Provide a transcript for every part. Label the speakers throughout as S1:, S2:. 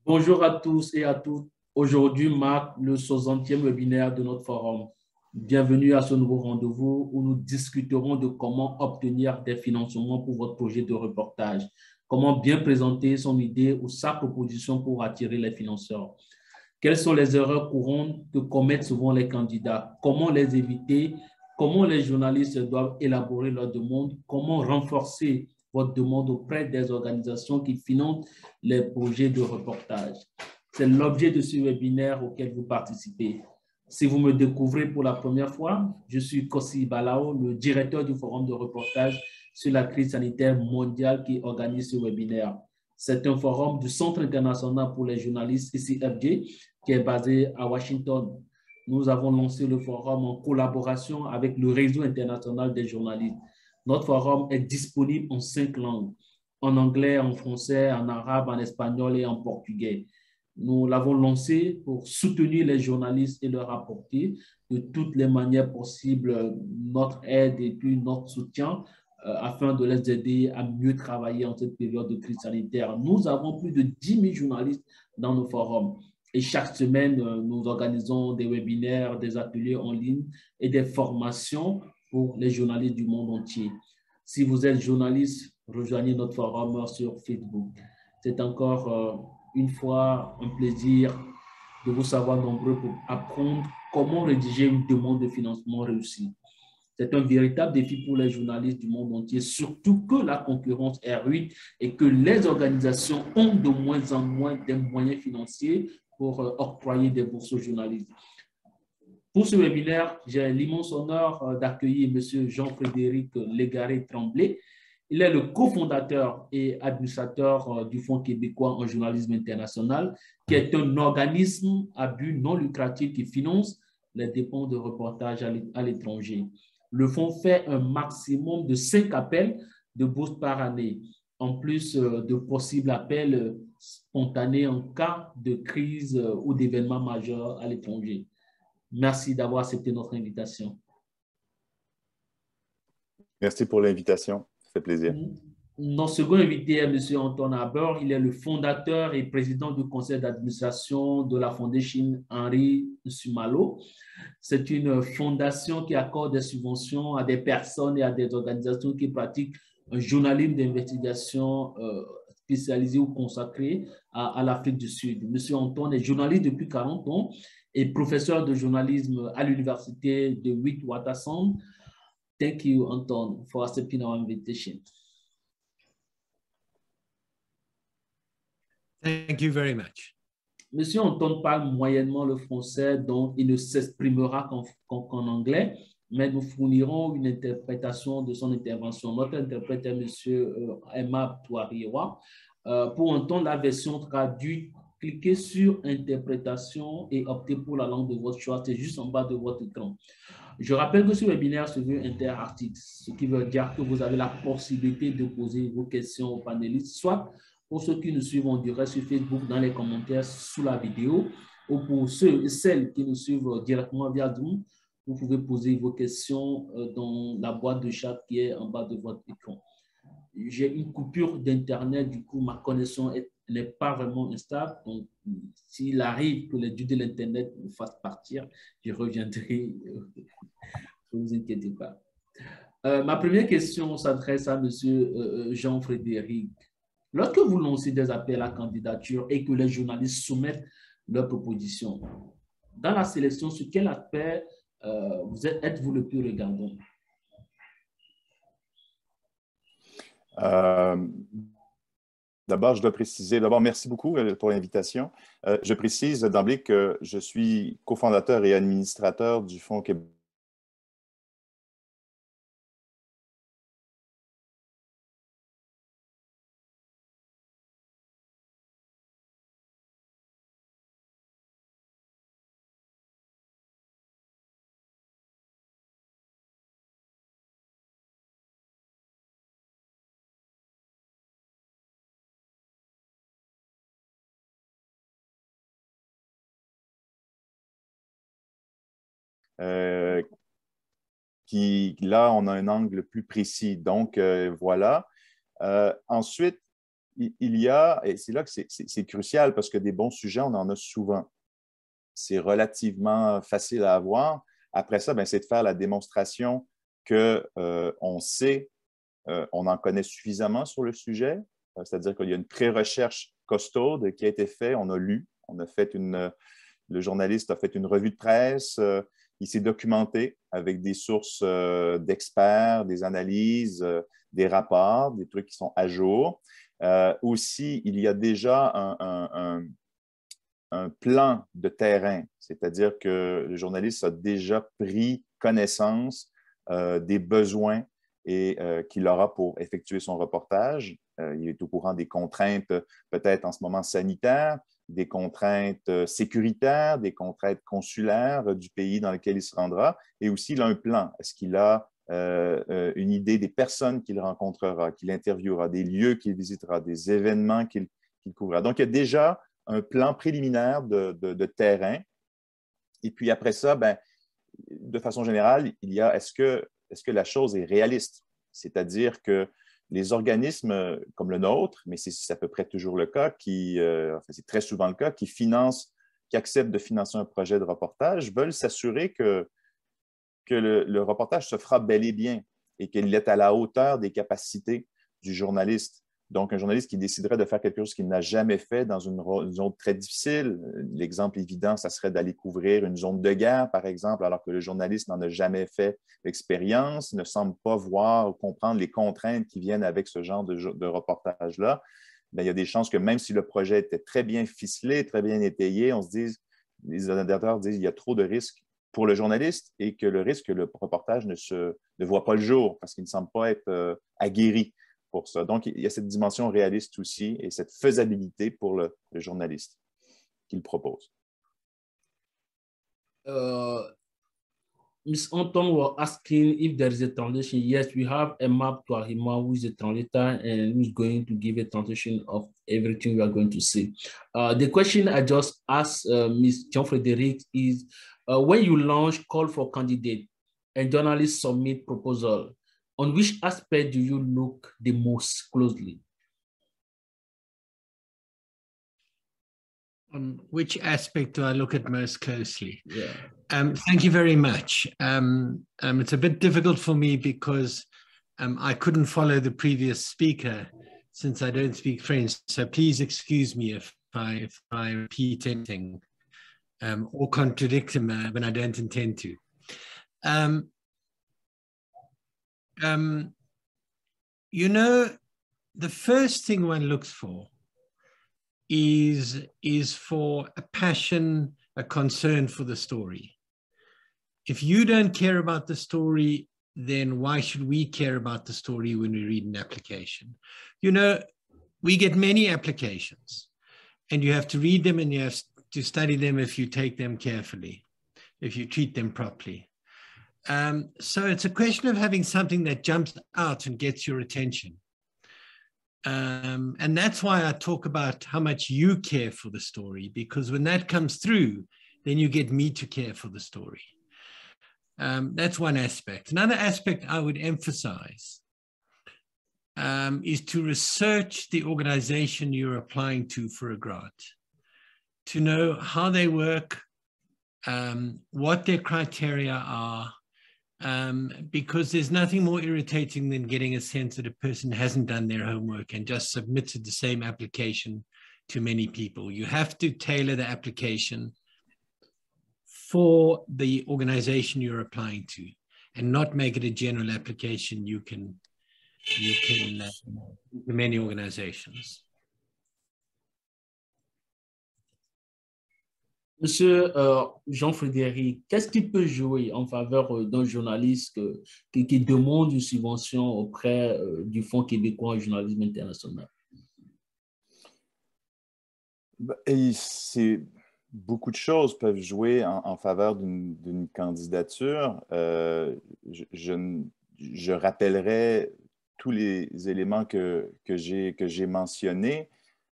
S1: Bonjour à tous et à toutes. Aujourd'hui marque le 60e webinaire de notre forum. Bienvenue à ce nouveau rendez-vous où nous discuterons de comment obtenir des financements pour votre projet de reportage, comment bien présenter son idée ou sa proposition pour attirer les financeurs. Quelles sont les erreurs courantes que commettent souvent les candidats? Comment les éviter? Comment les journalistes doivent élaborer leur demande? Comment renforcer votre demande auprès des organisations qui financent les projets de reportage? C'est l'objet de ce webinaire auquel vous participez. Si vous me découvrez pour la première fois, je suis Kossi Balao, le directeur du forum de reportage sur la crise sanitaire mondiale qui organise ce webinaire. C'est un forum du Centre international pour les journalistes, ICFJ, qui est basé à Washington. Nous avons lancé le forum en collaboration avec le Réseau international des journalistes. Notre forum est disponible en 5 langues, en anglais, en français, en arabe, en espagnol et en portugais. Nous l'avons lancé pour soutenir les journalistes et leur apporter de toutes les manières possibles notre aide et puis notre soutien afin de les aider à mieux travailler en cette période de crise sanitaire. Nous avons plus de 10 000 journalistes dans nos forums. Et chaque semaine, nous organisons des webinaires, des ateliers en ligne et des formations pour les journalistes du monde entier. Si vous êtes journaliste, rejoignez notre forum sur Facebook. C'est encore une fois un plaisir de vous savoir nombreux pour apprendre comment rédiger une demande de financement réussie. C'est un véritable défi pour les journalistes du monde entier, surtout que la concurrence est rude et que les organisations ont de moins en moins de moyens financiers pour octroyer des bourses aux journalistes. Pour ce webinaire, j'ai l'immense honneur d'accueillir M. Jean-Frédéric Légaré-Tremblay. Il est le cofondateur et administrateur du Fonds québécois en journalisme international, qui est un organisme à but non lucratif qui finance les dépenses de reportage à l'étranger. Le fonds fait un maximum de 5 appels de bourse par année, en plus de possibles appels spontanés en cas de crise ou d'événements majeurs à l'étranger. Merci d'avoir accepté notre invitation.
S2: Merci pour l'invitation. Ça fait plaisir.
S1: Notre second invité est M. Anton Haber. Il est le fondateur et président du conseil d'administration de la Fondation Henri Sumalo. C'est une fondation qui accorde des subventions à des personnes et à des organisations qui pratiquent un journalisme d'investigation spécialisé ou consacré à l'Afrique du Sud. M. Anton est journaliste depuis 40 ans et professeur de journalisme à l'université de Witwatersrand. Thank you, Anton, for accepting our invitation.
S3: Thank you very much.
S1: Monsieur Anton parle moyennement le français, donc il ne s'exprimera qu'en anglais, mais nous fournirons une interprétation de son intervention. Notre interprète est Monsieur Emma Touariwa. Pour entendre la version traduite, cliquez sur Interprétation et optez pour la langue de votre choix. C'est juste en bas de votre écran. Je rappelle que ce webinaire se veut interactif, ce qui veut dire que vous avez la possibilité de poser vos questions aux panélistes, soit pour ceux qui nous suivent en direct sur Facebook dans les commentaires sous la vidéo, ou pour ceux et celles qui nous suivent directement via Zoom, vous pouvez poser vos questions dans la boîte de chat qui est en bas de votre écran. J'ai une coupure d'Internet, du coup, ma connexion n'est pas vraiment instable. Donc, s'il arrive que les dieux de l'Internet me fassent partir, je reviendrai. Ne vous inquiétez pas. Ma première question s'adresse à M. Jean-Frédéric. Lorsque vous lancez des appels à candidature et que les journalistes soumettent leurs propositions, dans la sélection, sur quel aspect êtes-vous le plus regardant?
S2: D'abord, je dois préciser, merci beaucoup pour l'invitation. Je précise d'emblée que je suis cofondateur et administrateur du Fonds québécois qui, là, on a un angle plus précis. Donc, voilà. Ensuite, il y a, et c'est là que c'est crucial parce que des bons sujets, on en a souvent. C'est relativement facile à avoir. Après ça, c'est de faire la démonstration qu'on sait, on en connaît suffisamment sur le sujet, c'est-à-dire qu'il y a une pré-recherche costaude qui a été faite, on a lu, le journaliste a fait une revue de presse, il s'est documenté avec des sources d'experts, des analyses, des rapports, des trucs qui sont à jour. Aussi, il y a déjà un plan de terrain, c'est-à-dire que le journaliste a déjà pris connaissance des besoins et qu'il aura pour effectuer son reportage. Il est au courant des contraintes, peut-être en ce moment sanitaires, des contraintes sécuritaires, des contraintes consulaires du pays dans lequel il se rendra, et aussi il a un plan. Est-ce qu'il a une idée des personnes qu'il rencontrera, qu'il interviewera, des lieux qu'il visitera, des événements qu'il couvrira? Donc, il y a déjà un plan préliminaire de terrain. Et puis après ça, de façon générale, il y a est-ce que la chose est réaliste? C'est-à-dire que les organismes comme le nôtre, mais c'est à peu près toujours le cas, c'est très souvent le cas, qui acceptent de financer un projet de reportage, veulent s'assurer que le reportage se fera bel et bien et qu'il est à la hauteur des capacités du journaliste. Donc, un journaliste qui déciderait de faire quelque chose qu'il n'a jamais fait dans une zone très difficile, l'exemple évident, ça serait d'aller couvrir une zone de guerre, par exemple, alors que le journaliste n'en a jamais fait l'expérience, ne semble pas voir ou comprendre les contraintes qui viennent avec ce genre de reportage-là. Il y a des chances que même si le projet était très bien ficelé, très bien étayé, les organisateurs disent qu'il y a trop de risques pour le journaliste et que le risque que le reportage ne voit pas le jour parce qu'il ne semble pas être aguerri pour ça. Donc, il y a cette dimension réaliste aussi et cette faisabilité pour le journaliste qu'il propose.
S1: Ms. Anton was asking if there is a translation. Yes, we have a map to Ahima, who is a translator and who is going to give a translation of everything we are going to see. The question I just asked Ms. Jean-Frédéric is, when you launch call for candidate and journalists submit proposal, on which aspect do you look the most closely?
S3: On which aspect do I look at most closely?
S1: Yeah.
S3: Thank you very much. It's a bit difficult for me because I couldn't follow the previous speaker since I don't speak French. So please excuse me if I repeat anything or contradict him when I don't intend to. You know, the first thing one looks for is for a passion, a concern for the story. If you don't care about the story, then why should we care about the story when we read an application? You know, we get many applications and you have to read them and you have to study them if you take them carefully, if you treat them properly. So it's a question of having something that jumps out and gets your attention. And that's why I talk about how much you care for the story, because when that comes through, then you get me to care for the story. That's one aspect. Another aspect I would emphasize is to research the organization you're applying to for a grant, to know how they work, what their criteria are, because there's nothing more irritating than getting a sense that a person hasn't done their homework and just submitted the same application to many people. You have to tailor the application for the organization you're applying to and not make it a general application you can many organizations.
S1: Monsieur Jean-Frédéric, qu'est-ce qui peut jouer en faveur d'un journaliste qui demande une subvention auprès du Fonds québécois en journalisme international?
S2: Beaucoup de choses peuvent jouer en faveur d'une candidature. Je rappellerai tous les éléments que j'ai mentionnés.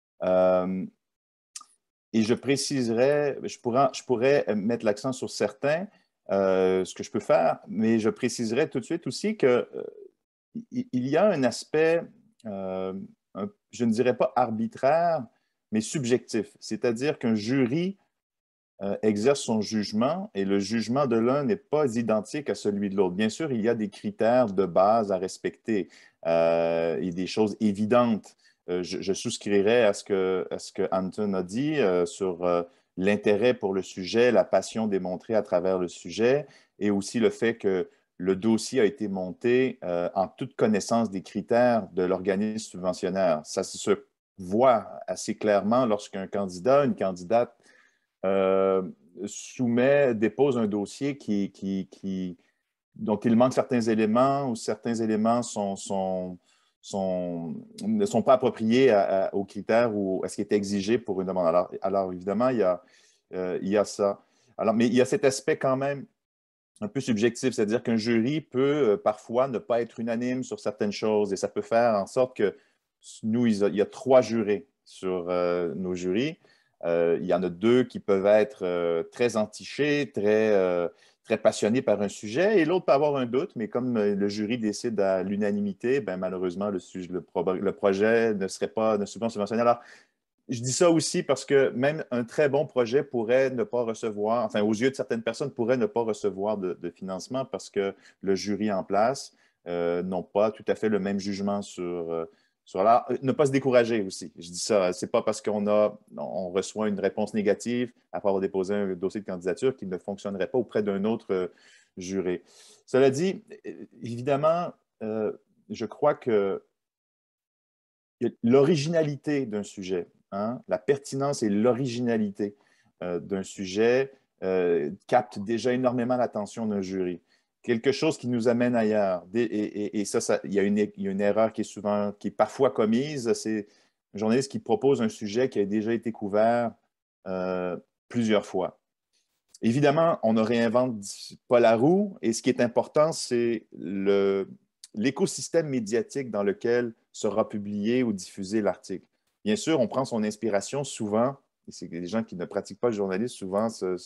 S2: Et je préciserai, je pourrais mettre l'accent sur certains, ce que je peux faire, mais je préciserai tout de suite aussi qu'il y a un aspect je ne dirais pas arbitraire, mais subjectif. C'est-à-dire qu'un jury exerce son jugement et le jugement de l'un n'est pas identique à celui de l'autre. Bien sûr, il y a des critères de base à respecter et des choses évidentes. Je souscrirais à ce que Anton a dit sur l'intérêt pour le sujet, la passion démontrée à travers le sujet et aussi le fait que le dossier a été monté en toute connaissance des critères de l'organisme subventionnaire. Ça se voit assez clairement lorsqu'un candidat, une candidate dépose un dossier dont il manque certains éléments ou certains éléments ne sont pas appropriés aux critères ou à ce qui est exigé pour une demande. Alors évidemment, il y a ça. Alors, mais il y a cet aspect quand même un peu subjectif, c'est-à-dire qu'un jury peut parfois ne pas être unanime sur certaines choses et ça peut faire en sorte que nous, il y a 3 jurés sur nos jurys. Il y en a 2 qui peuvent être très entichés, très passionnés par un sujet, et l'autre peut avoir un doute, mais comme le jury décide à l'unanimité, ben, malheureusement, le projet ne serait pas subventionné. Alors, je dis ça aussi parce que même un très bon projet pourrait ne pas recevoir, enfin, aux yeux de certaines personnes, pourrait ne pas recevoir de financement parce que le jury en place n'ont pas tout à fait le même jugement sur là. Ne pas se décourager aussi. Je dis ça, c'est pas parce on reçoit une réponse négative après avoir déposé un dossier de candidature qu'il ne fonctionnerait pas auprès d'un autre juré. Cela dit, évidemment, je crois que l'originalité d'un sujet, hein, la pertinence et l'originalité d'un sujet capte déjà énormément l'attention d'un jury. Quelque chose qui nous amène ailleurs. Et ça, il y a une erreur qui est parfois commise. C'est un journaliste qui propose un sujet qui a déjà été couvert plusieurs fois. Évidemment, on ne réinvente pas la roue. Et ce qui est important, c'est l'écosystème médiatique dans lequel sera publié ou diffusé l'article. Bien sûr, on prend son inspiration souvent, et c'est les gens qui ne pratiquent pas le journalisme souvent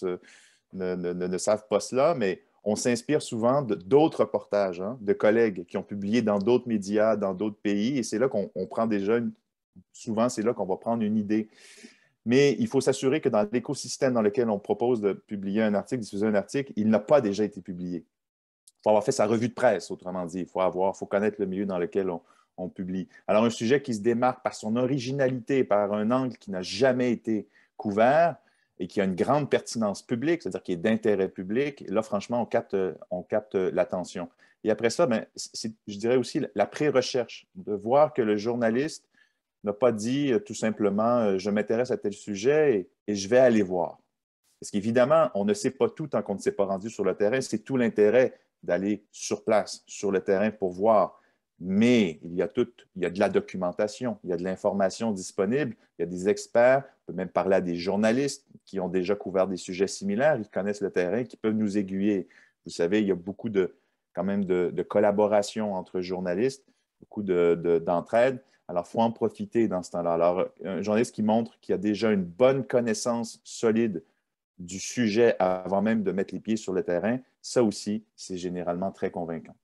S2: ne savent pas cela, mais on s'inspire souvent d'autres reportages, hein, de collègues qui ont publié dans d'autres médias, dans d'autres pays, et c'est là qu'on prend souvent c'est là qu'on va prendre une idée. Mais il faut s'assurer que dans l'écosystème dans lequel on propose de publier un article, diffuser un article, il n'a pas déjà été publié. Il faut avoir fait sa revue de presse, autrement dit. Il faut connaître le milieu dans lequel on publie. Alors, un sujet qui se démarque par son originalité, par un angle qui n'a jamais été couvert et qui a une grande pertinence publique, c'est-à-dire qui est d'intérêt public, là, franchement, on capte l'attention. Et après ça, ben, je dirais aussi la pré-recherche, de voir que le journaliste n'a pas dit tout simplement « je m'intéresse à tel sujet et je vais aller voir ». Parce qu'évidemment, on ne sait pas tout tant qu'on ne s'est pas rendu sur le terrain. C'est tout l'intérêt d'aller sur place, sur le terrain pour voir. Mais il y a de la documentation, il y a de l'information disponible, il y a des experts, on peut même parler à des journalistes qui ont déjà couvert des sujets similaires, ils connaissent le terrain, qui peuvent nous aiguiller. Vous savez, il y a beaucoup quand même de collaboration entre journalistes, beaucoup d'entraide. Alors, il faut en profiter dans ce temps-là. Alors, un journaliste qui montre qu'il y a déjà une bonne connaissance solide du sujet avant même de mettre les pieds sur le terrain, ça aussi, c'est généralement très convaincant.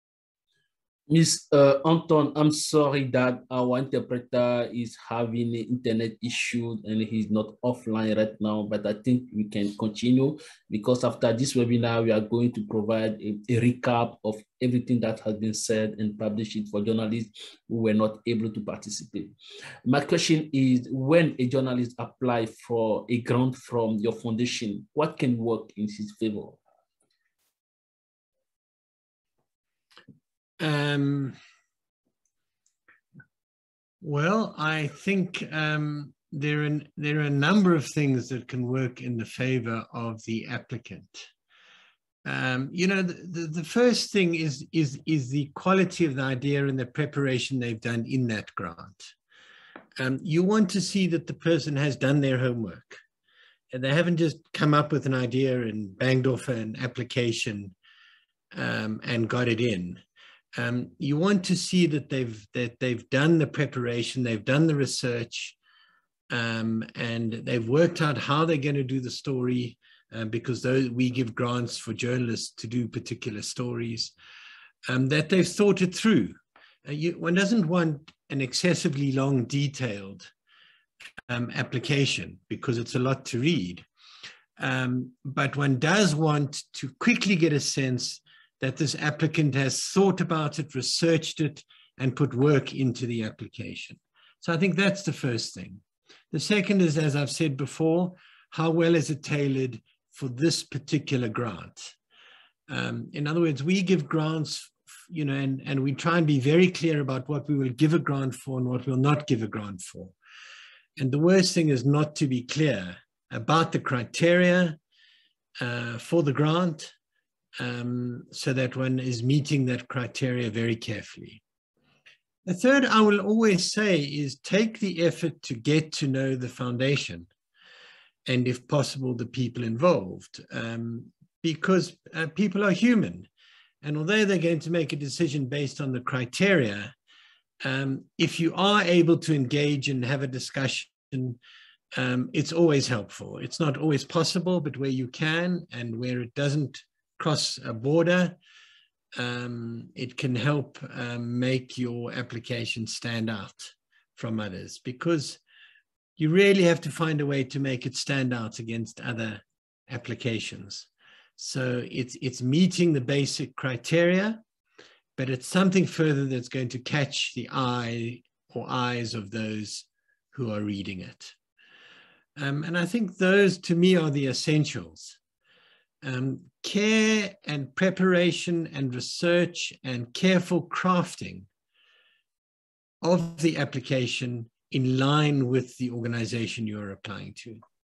S1: Miss Anton, I'm sorry that our interpreter is having an internet issue and he's not offline right now, but I think we can continue because after this webinar, we are going to provide a recap of everything that has been said and publish it for journalists who were not able to participate. My question is, when a journalist applies for a grant from your foundation, what can work in his favor?
S3: Well, I think there are a number of things that can work in the favor of the applicant. You know, the first thing is the quality of the idea and the preparation they've done in that grant. You want to see that the person has done their homework and they haven't just come up with an idea and banged off an application and got it in. You want to see that they've done the preparation, they've done the research, and they've worked out how they're going to do the story, because we give grants for journalists to do particular stories, that they've thought it through. one doesn't want an excessively long, detailed application because it's a lot to read. But one does want to quickly get a sense that this applicant has thought about it, researched it, and put work into the application. So I think that's the first thing. The second is, as I've said before, how well is it tailored for this particular grant? In other words, we give grants, you know, and we try and be very clear about what we will give a grant for and what we'll not give a grant for. And the worst thing is not to be clear about the criteria for the grant, so that one is meeting that criteria very carefully. The third I will always say is take the effort to get to know the foundation and, if possible, the people involved, because people are human. And although they're going to make a decision based on the criteria, if you are able to engage and have a discussion, it's always helpful. It's not always possible, but where you can and where it doesn't cross a border, it can help make your application stand out from others, because you really have to find a way to make it stand out against other applications. So it's meeting the basic criteria, but it's something further that's going to catch the eye or eyes of those who are reading it. And I think those, to me, are the essentials. Care and preparation and research and careful crafting of the application in line with the organization you're applying to.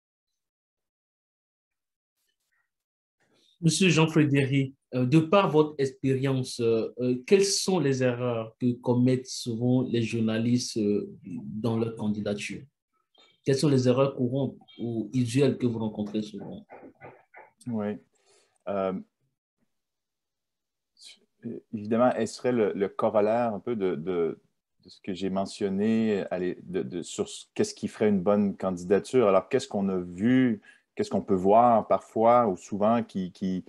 S1: Monsieur Jean-Frédéric, de par votre expérience, quelles sont les erreurs que commettent souvent les journalistes dans leur candidature? Quelles sont les erreurs courantes ou usuelles que vous rencontrez souvent?
S2: Oui. Évidemment, elle serait le corollaire un peu de ce que j'ai mentionné sur qu'est-ce qui ferait une bonne candidature. Alors, qu'est-ce qu'on a vu, qu'est-ce qu'on peut voir parfois ou souvent qui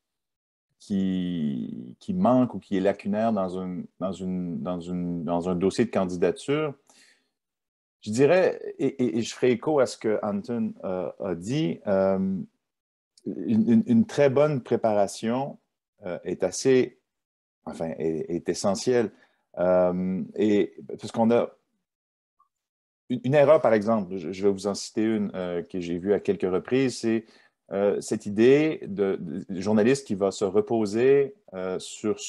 S2: manque ou qui est lacunaire dans un dossier de candidature? Je dirais, et je ferai écho à ce que Anton a dit, une très bonne préparation est essentielle. Et parce qu'on a une erreur, par exemple, je vais vous en citer une que j'ai vue à quelques reprises, c'est cette idée de journaliste qui va se reposer sur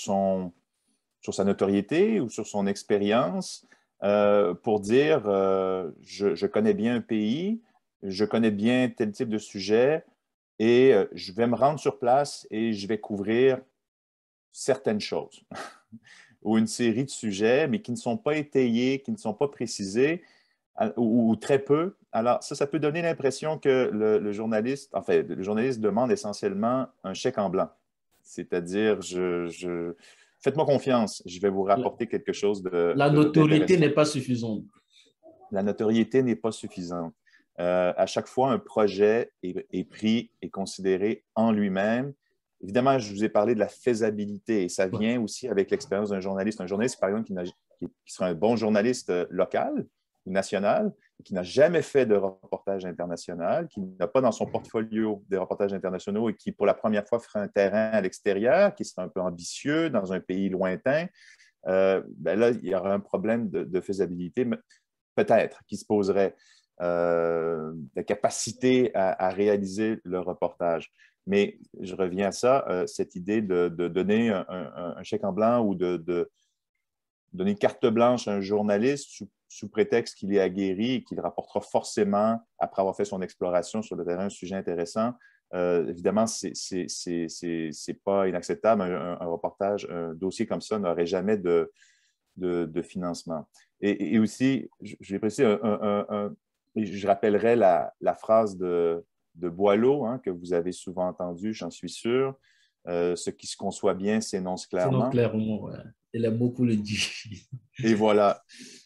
S2: sa notoriété ou sur son expérience pour dire je connais bien un pays, je connais bien tel type de sujet et je vais me rendre sur place et je vais couvrir certaines choses ou une série de sujets, mais qui ne sont pas étayés, qui ne sont pas précisés ou très peu. Alors, ça peut donner l'impression que le journaliste demande essentiellement un chèque en blanc. C'est-à-dire, faites-moi confiance, je vais vous rapporter quelque chose de
S1: La notoriété n'est pas suffisante.
S2: La notoriété n'est pas suffisante. À chaque fois, un projet est pris et considéré en lui-même. Évidemment, je vous ai parlé de la faisabilité et ça vient aussi avec l'expérience d'un journaliste. Un journaliste, par exemple, qui sera un bon journaliste local ou national, qui n'a jamais fait de reportage international, qui n'a pas dans son portfolio des reportages internationaux et qui, pour la première fois, fera un terrain à l'extérieur, qui sera un peu ambitieux dans un pays lointain, là, il y aura un problème de faisabilité, peut-être, qui se poserait, de capacité à réaliser le reportage. Mais je reviens à ça, cette idée de donner un chèque en blanc ou de donner carte blanche à un journaliste sous prétexte qu'il est aguerri et qu'il rapportera forcément, après avoir fait son exploration sur le terrain, un sujet intéressant. Évidemment, ce n'est pas inacceptable. Un reportage, un dossier comme ça n'aurait jamais de financement. Et aussi, je vais préciser, je rappellerai la phrase de Boileau, hein, que vous avez souvent entendu, j'en suis sûr. Ce qui se conçoit bien s'énonce clairement.
S1: S'énonce clairement, ouais. Il a beaucoup le dit.
S2: Et voilà.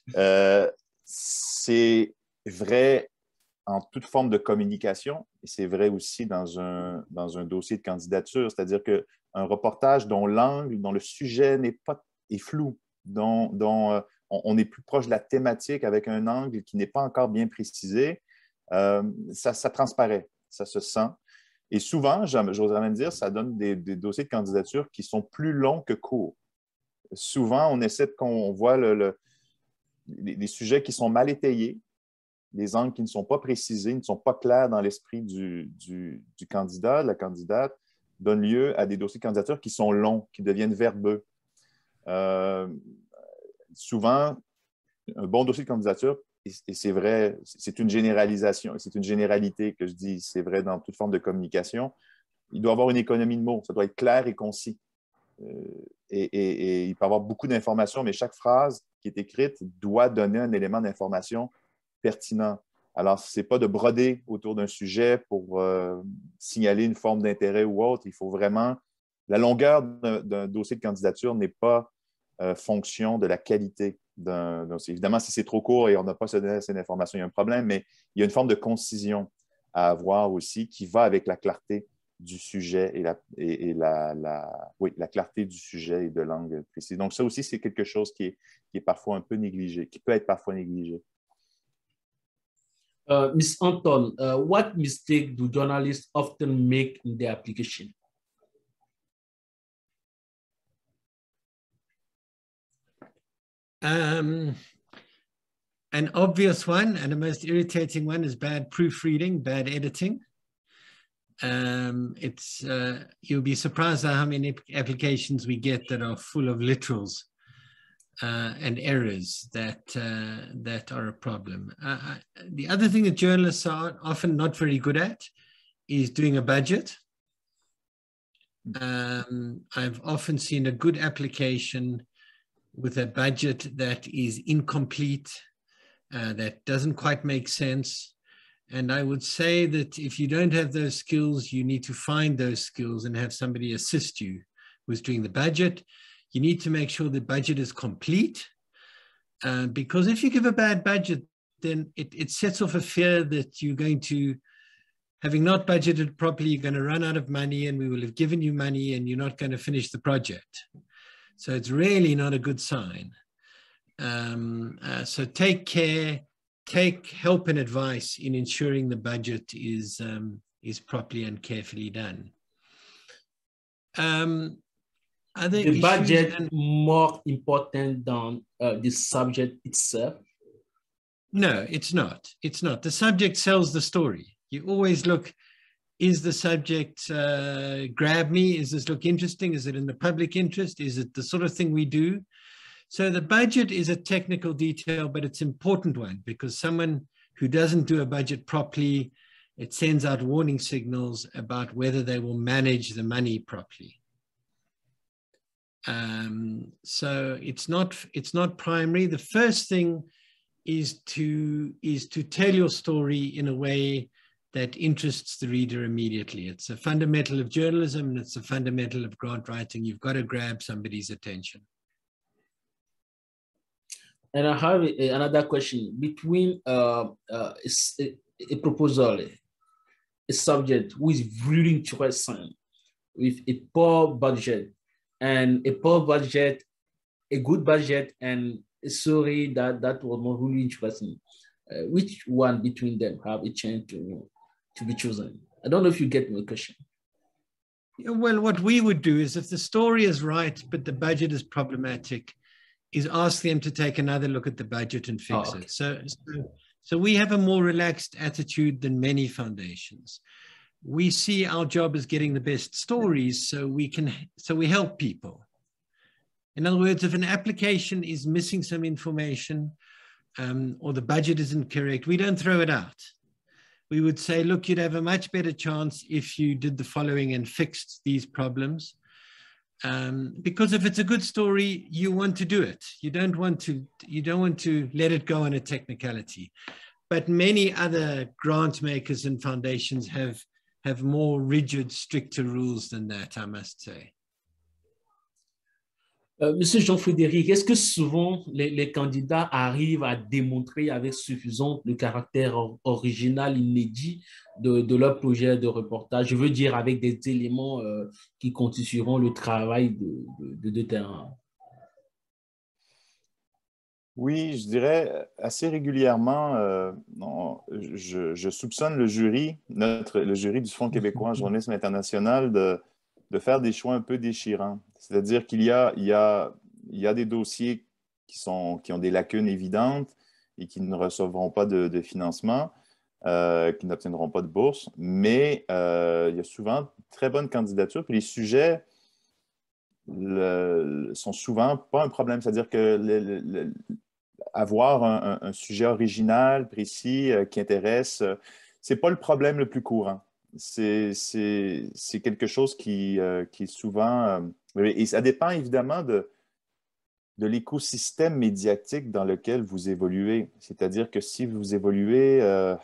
S2: C'est vrai en toute forme de communication et c'est vrai aussi dans un dossier de candidature. C'est-à-dire qu'un reportage dont l'angle, dont le sujet est flou, dont on est plus proche de la thématique avec un angle qui n'est pas encore bien précisé, ça transparaît, ça se sent. Et souvent, j'oserais même dire, ça donne des dossiers de candidature qui sont plus longs que courts. Souvent, on voit les sujets qui sont mal étayés, les angles qui ne sont pas précisés, ne sont pas clairs dans l'esprit du candidat, de la candidate, donnent lieu à des dossiers de candidature qui sont longs, qui deviennent verbeux. Souvent, un bon dossier de candidature, et c'est vrai, c'est une généralisation, c'est une généralité que je dis, c'est vrai dans toute forme de communication, il doit avoir une économie de mots, ça doit être clair et concis. Et il peut y avoir beaucoup d'informations, mais chaque phrase qui est écrite doit donner un élément d'information pertinent. Alors, ce n'est pas de broder autour d'un sujet pour signaler une forme d'intérêt ou autre. Il faut vraiment... La longueur d'un dossier de candidature n'est pas fonction de la qualité d'un dossier. Évidemment, si c'est trop court et on n'a pas assez d'informations, il y a un problème, mais il y a une forme de concision à avoir aussi qui va avec la clarté du sujet et la clarté du sujet et de l'angle précis. Donc, ça aussi, c'est quelque chose qui est parfois un peu négligé, qui peut être parfois négligé.
S1: Ms. Anton, what mistake do journalists often make in their application?
S3: An obvious one and the most irritating one is bad proofreading, bad editing. You'll be surprised at how many applications we get that are full of literals and errors that are a problem. The other thing that journalists are often not very good at is doing a budget. I've often seen a good application with a budget that is incomplete, that doesn't quite make sense. And I would say that if you don't have those skills, you need to find those skills and have somebody assist you who's doing the budget. You need to make sure the budget is complete, because if you give a bad budget, then it sets off a fear that you're going to, having not budgeted properly, you're going to run out of money and we will have given you money and you're not going to finish the project. So it's really not a good sign. So take care, take help and advice in ensuring the budget is properly and carefully done.
S1: The budget more important than the subject itself?
S3: No, it's not. It's not. The subject sells the story. You always look, is the subject grab me? Is this look interesting? Is it in the public interest? Is it the sort of thing we do? So the budget is a technical detail, but it's an important one because someone who doesn't do a budget properly, it sends out warning signals about whether they will manage the money properly. So it's not primary. The first thing is to tell your story in a way that interests the reader immediately. It's a fundamental of journalism and it's a fundamental of grant writing. You've got to grab somebody's attention.
S1: And I have another question. Between a proposal, a subject who is really interesting with a poor budget, and a poor budget, a good budget, and a story that was not really interesting, which one between them have a chance to be chosen? I don't know if you get my question.
S3: Well, what we would do is if the story is right, but the budget is problematic, is ask them to take another look at the budget and fix it. So we have a more relaxed attitude than many foundations. We see our job as getting the best stories so we help people. In other words, if an application is missing some information or the budget isn't correct, we don't throw it out. We would say, look, you'd have a much better chance if you did the following and fixed these problems. Because if it's a good story, you want to do it. You don't want to let it go on a technicality. But many other grant makers and foundations have more rigid, stricter rules than that, I must say.
S1: Monsieur Jean-Frédéric, est-ce que souvent les candidats arrivent à démontrer avec suffisance le caractère original, inédit de leur projet de reportage? Je veux dire avec des éléments qui constitueront le travail de terrain.
S2: Oui, je dirais assez régulièrement, je soupçonne le jury, le jury du Fonds québécois en journalisme international de faire des choix un peu déchirants. C'est-à-dire il y a des dossiers qui ont des lacunes évidentes et qui ne recevront pas de financement, qui n'obtiendront pas de bourse, mais il y a souvent très bonnes candidatures. Puis les sujets sont souvent pas un problème. C'est-à-dire que avoir un sujet original, précis, qui intéresse, c'est pas le problème le plus courant. C'est quelque chose qui est souvent... et ça dépend évidemment de l'écosystème médiatique dans lequel vous évoluez. C'est-à-dire que si vous évoluez...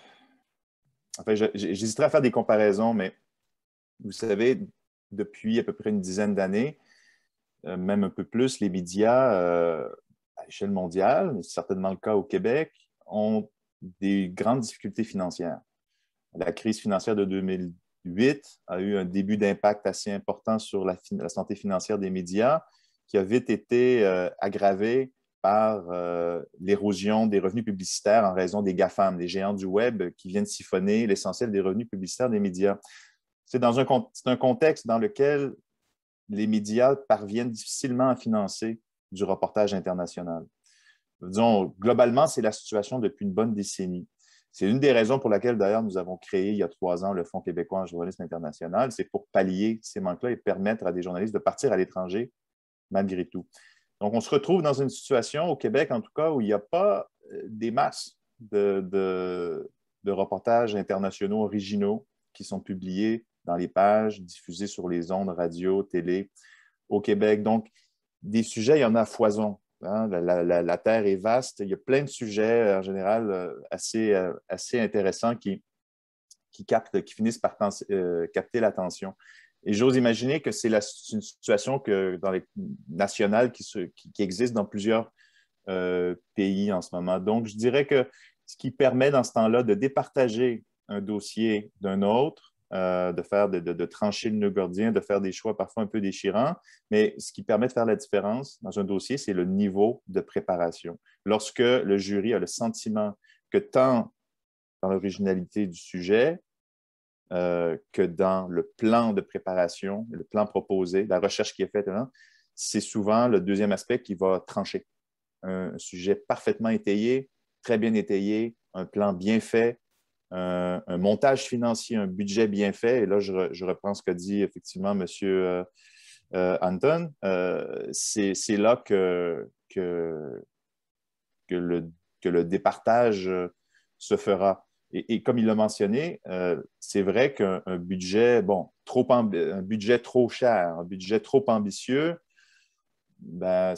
S2: enfin, j'hésiterais à faire des comparaisons, mais vous savez, depuis à peu près une dizaine d'années, même un peu plus, les médias à l'échelle mondiale, c'est certainement le cas au Québec, ont des grandes difficultés financières. La crise financière de 2008 a eu un début d'impact assez important sur la santé financière des médias, qui a vite été aggravée par l'érosion des revenus publicitaires en raison des GAFAM, des géants du web qui viennent siphonner l'essentiel des revenus publicitaires des médias. C'est un contexte dans lequel les médias parviennent difficilement à financer du reportage international. Disons, globalement, c'est la situation depuis une bonne décennie. C'est une des raisons pour laquelle, d'ailleurs, nous avons créé il y a 3 ans le Fonds québécois en journalisme international. C'est pour pallier ces manques-là et permettre à des journalistes de partir à l'étranger malgré tout. Donc, on se retrouve dans une situation au Québec, en tout cas, où il n'y a pas des masses de reportages internationaux originaux qui sont publiés dans les pages, diffusées sur les ondes radio, télé au Québec. Donc, des sujets, il y en a à foison. Hein? La Terre est vaste. Il y a plein de sujets, en général, assez intéressants qui finissent par capter l'attention. Et j'ose imaginer que c'est une situation nationale qui existe dans plusieurs pays en ce moment. Donc, je dirais que ce qui permet dans ce temps-là de départager un dossier d'un autre, de trancher le nœud gordien, de faire des choix parfois un peu déchirants, mais ce qui permet de faire la différence dans un dossier, c'est le niveau de préparation. Lorsque le jury a le sentiment que tant dans l'originalité du sujet que dans le plan de préparation, le plan proposé, la recherche qui est faite, c'est souvent le deuxième aspect qui va trancher. Un sujet parfaitement étayé, très bien étayé, un plan bien fait, un montage financier, un budget bien fait. Et là, je reprends ce qu'a dit effectivement M. Anton. C'est là que le départage se fera. Et comme il l'a mentionné, c'est vrai qu'un budget, un budget trop cher, un budget trop ambitieux, ben,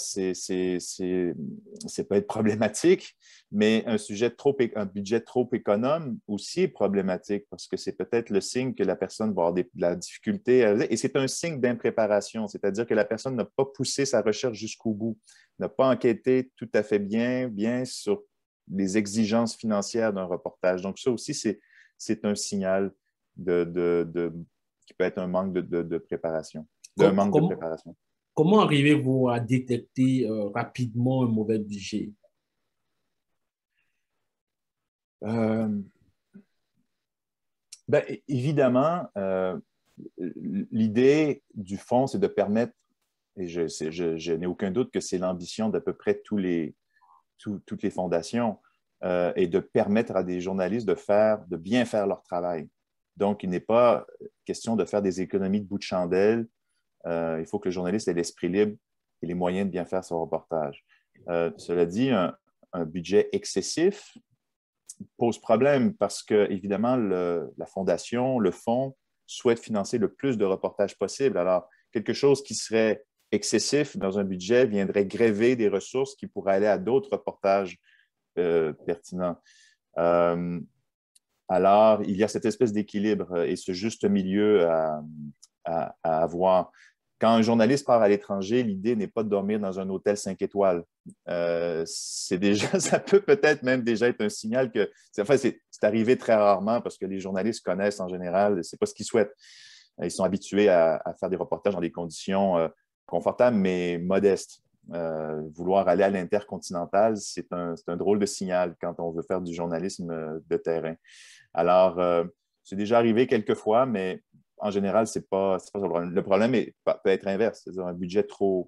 S2: peut être problématique, mais un budget trop économe aussi est problématique parce que c'est peut-être le signe que la personne va avoir de la difficulté et c'est un signe d'impréparation, c'est-à-dire que la personne n'a pas poussé sa recherche jusqu'au bout, n'a pas enquêté tout à fait bien sur les exigences financières d'un reportage. Donc ça aussi, c'est un signal qui peut être un manque de préparation, d'un manque de préparation.
S1: Comment arrivez-vous à détecter rapidement un mauvais budget?
S2: Évidemment, l'idée du fonds, c'est de permettre, et je n'ai aucun doute que c'est l'ambition d'à peu près toutes les fondations, et de permettre à des journalistes de bien faire leur travail. Donc, il n'est pas question de faire des économies de bout de chandelle. Il faut que le journaliste ait l'esprit libre et les moyens de bien faire son reportage. Cela dit, un budget excessif pose problème parce que, évidemment, la fondation, le fonds, souhaite financer le plus de reportages possible. Alors, quelque chose qui serait excessif dans un budget viendrait gréver des ressources qui pourraient aller à d'autres reportages pertinents. Alors, il y a cette espèce d'équilibre et ce juste milieu à avoir. Quand un journaliste part à l'étranger, l'idée n'est pas de dormir dans un hôtel 5 étoiles. Ça peut peut-être même déjà être un signal que, c'est arrivé très rarement parce que les journalistes connaissent en général, c'est pas ce qu'ils souhaitent. Ils sont habitués à faire des reportages dans des conditions confortables mais modestes. Vouloir aller à l'intercontinental, c'est un drôle de signal quand on veut faire du journalisme de terrain. Alors, c'est déjà arrivé quelques fois, mais en général, c'est pas ça le problème. Le problème peut être inverse, c'est-à-dire un budget trop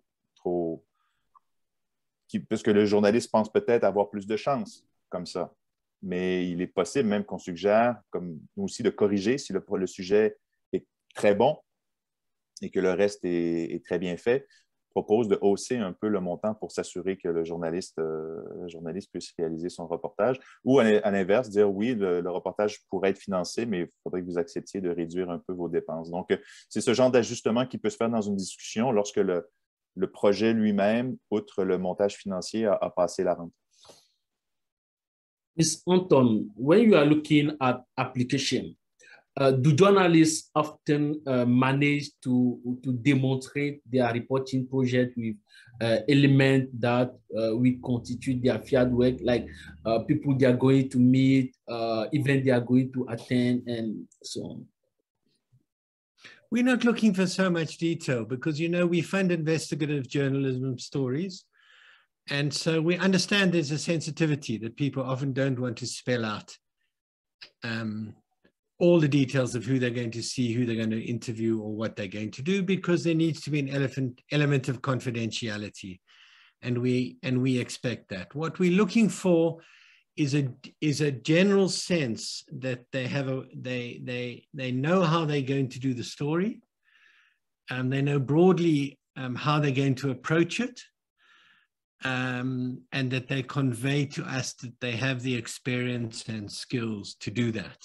S2: puisque le journaliste pense peut-être avoir plus de chances comme ça. Mais il est possible même qu'on suggère, comme nous aussi, de corriger si le sujet est très bon et que le reste est très bien fait, propose de hausser un peu le montant pour s'assurer que le journaliste puisse réaliser son reportage. Ou à l'inverse, dire oui, le reportage pourrait être financé, mais il faudrait que vous acceptiez de réduire un peu vos dépenses. Donc, c'est ce genre d'ajustement qui peut se faire dans une discussion lorsque le projet lui-même, outre le montage financier, a passé la rampe.
S1: Ms. Anton, when you are looking at application, do journalists often manage to demonstrate their reporting project with elements that will constitute their field work, like people they are going to meet, events they are going to attend, and so on?
S3: We're not looking for so much detail because, you know, we fund investigative journalism stories. And so we understand there's a sensitivity that people often don't want to spell out all the details of who they're going to see, who they're going to interview, or what they're going to do, because there needs to be an element of confidentiality. And we expect that. What we're looking for is a general sense that they know how they're going to do the story. They know broadly how they're going to approach it. And that they convey to us that they have the experience and skills to do that.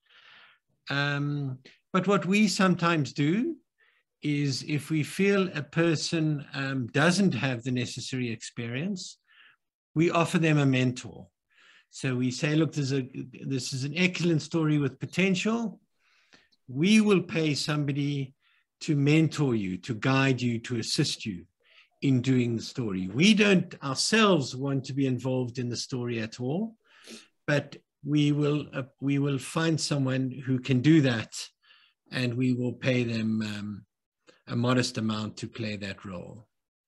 S3: But what we sometimes do is if we feel a person doesn't have the necessary experience, we offer them a mentor. So we say, look, this is an excellent story with potential. We will pay somebody to mentor you, to guide you, to assist you in doing the story. We don't ourselves want to be involved in the story at all, but we will find someone who can do that, and we will pay them a modest amount to play that role.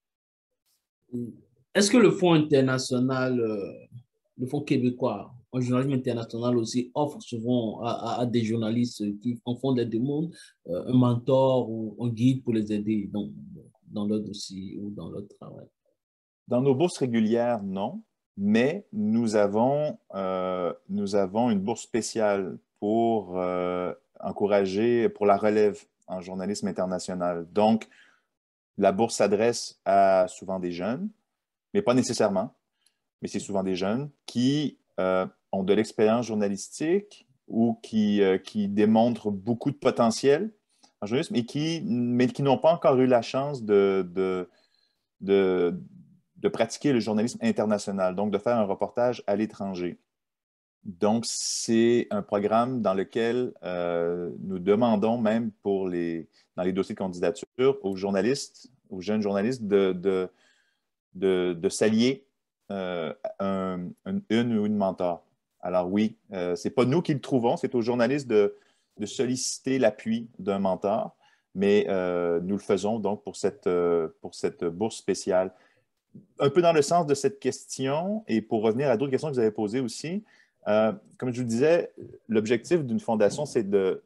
S1: Est-ce que le Fonds international, le Fonds québécois en journalisme international aussi offre souvent à des journalistes qui en font des demandes un mentor ou un guide pour les aider dans leur dossier ou dans leur travail?
S2: Dans nos bourses régulières, non, mais nous avons une bourse spéciale pour encourager, pour la relève en journalisme international. Donc, la bourse s'adresse à souvent des jeunes, mais pas nécessairement, mais c'est souvent des jeunes qui ont de l'expérience journalistique ou qui démontrent beaucoup de potentiel en journalisme, mais qui n'ont pas encore eu la chance de pratiquer le journalisme international, donc de faire un reportage à l'étranger. Donc, c'est un programme dans lequel nous demandons, même dans les dossiers de candidature, aux journalistes, aux jeunes journalistes, de s'allier une ou une mentor. Alors oui, ce n'est pas nous qui le trouvons, c'est aux journalistes de solliciter l'appui d'un mentor, mais nous le faisons donc pour cette bourse spéciale. Un peu dans le sens de cette question, et pour revenir à d'autres questions que vous avez posées aussi, comme je vous le disais, l'objectif d'une fondation, c'est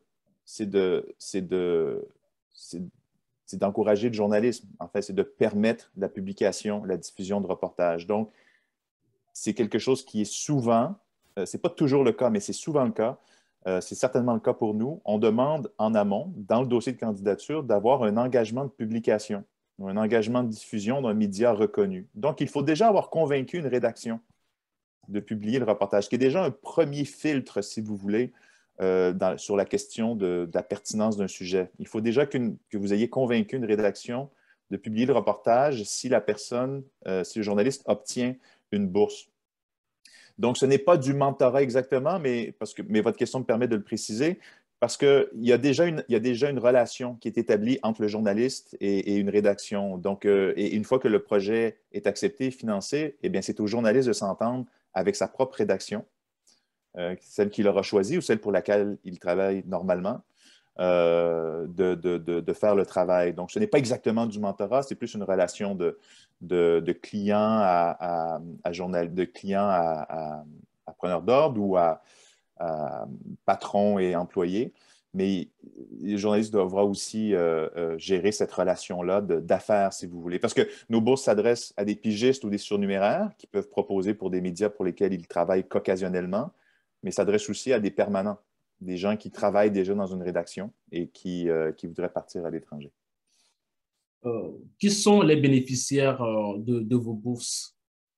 S2: d'encourager le journalisme. En fait, c'est de permettre la publication, la diffusion de reportages. Donc, c'est quelque chose qui est souvent, ce n'est pas toujours le cas, mais c'est souvent le cas. C'est certainement le cas pour nous. On demande en amont, dans le dossier de candidature, d'avoir un engagement de publication, ou un engagement de diffusion d'un média reconnu. Donc, il faut déjà avoir convaincu une rédaction de publier le reportage, qui est déjà un premier filtre, si vous voulez, sur la question de la pertinence d'un sujet. Il faut déjà que vous ayez convaincu une rédaction de publier le reportage si si le journaliste obtient une bourse. Donc, ce n'est pas du mentorat exactement, mais votre question me permet de le préciser, parce qu'il y a déjà une relation qui est établie entre le journaliste et une rédaction. Donc, et une fois que le projet est accepté et financé, eh bien, c'est au journaliste de s'entendre avec sa propre rédaction, celle qu'il aura choisie ou celle pour laquelle il travaille normalement, de faire le travail. Donc, ce n'est pas exactement du mentorat, c'est plus une relation de client de client à preneur d'ordre ou à patron et employé. Mais les journalistes doivent aussi gérer cette relation-là d'affaires, si vous voulez. Parce que nos bourses s'adressent à des pigistes ou des surnuméraires qui peuvent proposer pour des médias pour lesquels ils travaillent qu'occasionnellement, mais s'adressent aussi à des permanents, des gens qui travaillent déjà dans une rédaction et qui voudraient partir à l'étranger.
S1: Qui sont les bénéficiaires de vos bourses?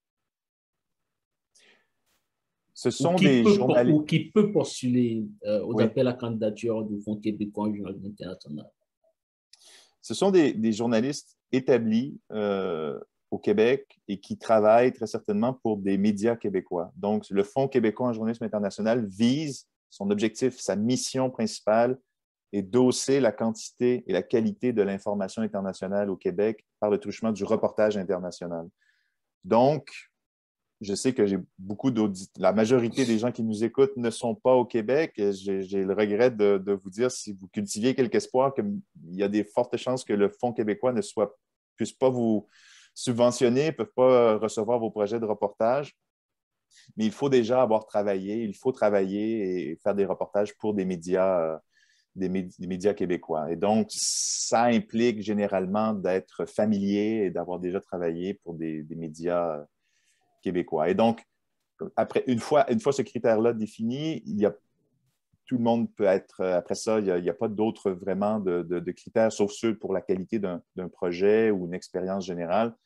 S2: Ce sont des journalistes.
S1: Ou qui peut postuler aux
S2: Oui.
S1: appels à candidature du Fonds québécois en journalisme international?
S2: Ce sont des journalistes établis au Québec et qui travaillent très certainement pour des médias québécois. Donc, le Fonds québécois en journalisme international vise son objectif, sa mission principale est d'hausser la quantité et la qualité de l'information internationale au Québec par le truchement du reportage international. Donc, je sais que j'ai beaucoup d'auditeurs. La majorité des gens qui nous écoutent ne sont pas au Québec. J'ai le regret de vous dire, si vous cultiviez quelque espoir, qu'il y a des fortes chances que le Fonds québécois ne puisse pas vous subventionner, ne peut pas recevoir vos projets de reportage. Mais il faut déjà avoir travaillé, il faut travailler et faire des reportages pour des médias québécois. Et donc, ça implique généralement d'être familier et d'avoir déjà travaillé pour des médias québécois. Et donc, une fois ce critère-là défini, tout le monde peut être, après ça, il n'y a pas d'autres vraiment de critères, sauf ceux pour la qualité d'un projet ou une expérience générale.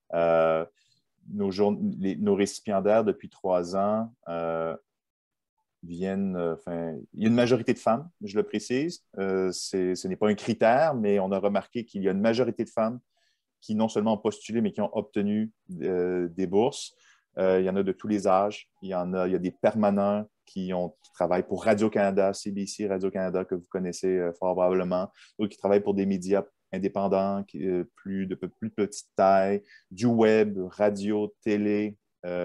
S2: Nos récipiendaires depuis 3 ans viennent, il y a une majorité de femmes, je le précise. Ce n'est pas un critère, mais on a remarqué qu'il y a une majorité de femmes qui non seulement ont postulé, mais qui ont obtenu des bourses. Il y en a de tous les âges. Il y a des permanents qui travaillent pour Radio-Canada, CBC, Radio-Canada, que vous connaissez fort probablement, d'autres qui travaillent pour des médias indépendants, de plus petite taille, du web, radio, télé,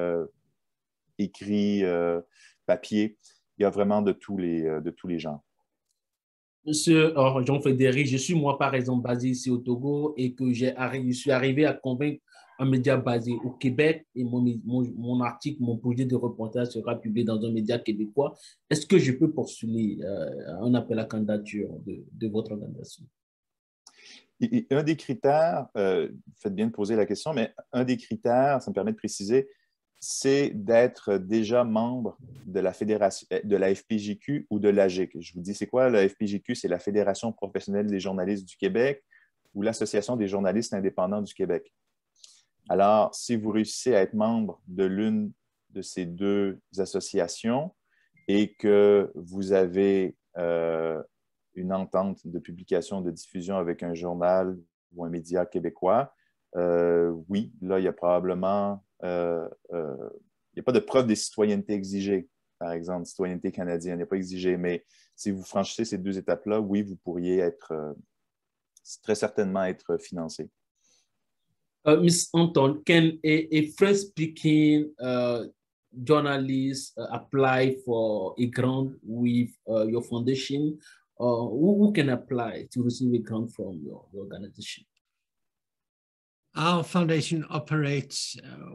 S2: écrit, papier. Il y a vraiment de tous les genres.
S1: Monsieur Jean-Frédéric, je suis moi par exemple basé ici au Togo et que je suis arrivé à convaincre un média basé au Québec et mon article, mon projet de reportage sera publié dans un média québécois. Est-ce que je peux postuler un appel à candidature de votre organisation?
S2: Et un des critères, faites bien de poser la question, mais un des critères, ça me permet de préciser, c'est d'être déjà membre de la fédération, de la FPJQ ou de l'AGIC. Je vous dis, c'est quoi la FPJQ? C'est la Fédération professionnelle des journalistes du Québec ou l'Association des journalistes indépendants du Québec. Alors, si vous réussissez à être membre de l'une de ces deux associations et que vous avez une entente de publication, de diffusion avec un journal ou un média québécois, oui, là, il y a probablement... il n'y a pas de preuve de citoyenneté exigée, par exemple, citoyenneté canadienne n'est pas exigée, mais si vous franchissez ces 2 étapes-là, oui, vous pourriez très certainement être financé.
S1: Ms. Anton, can a French-speaking journalist apply for a grant with your foundation? Who can apply to receive a grant from your organization?
S3: Our foundation operates.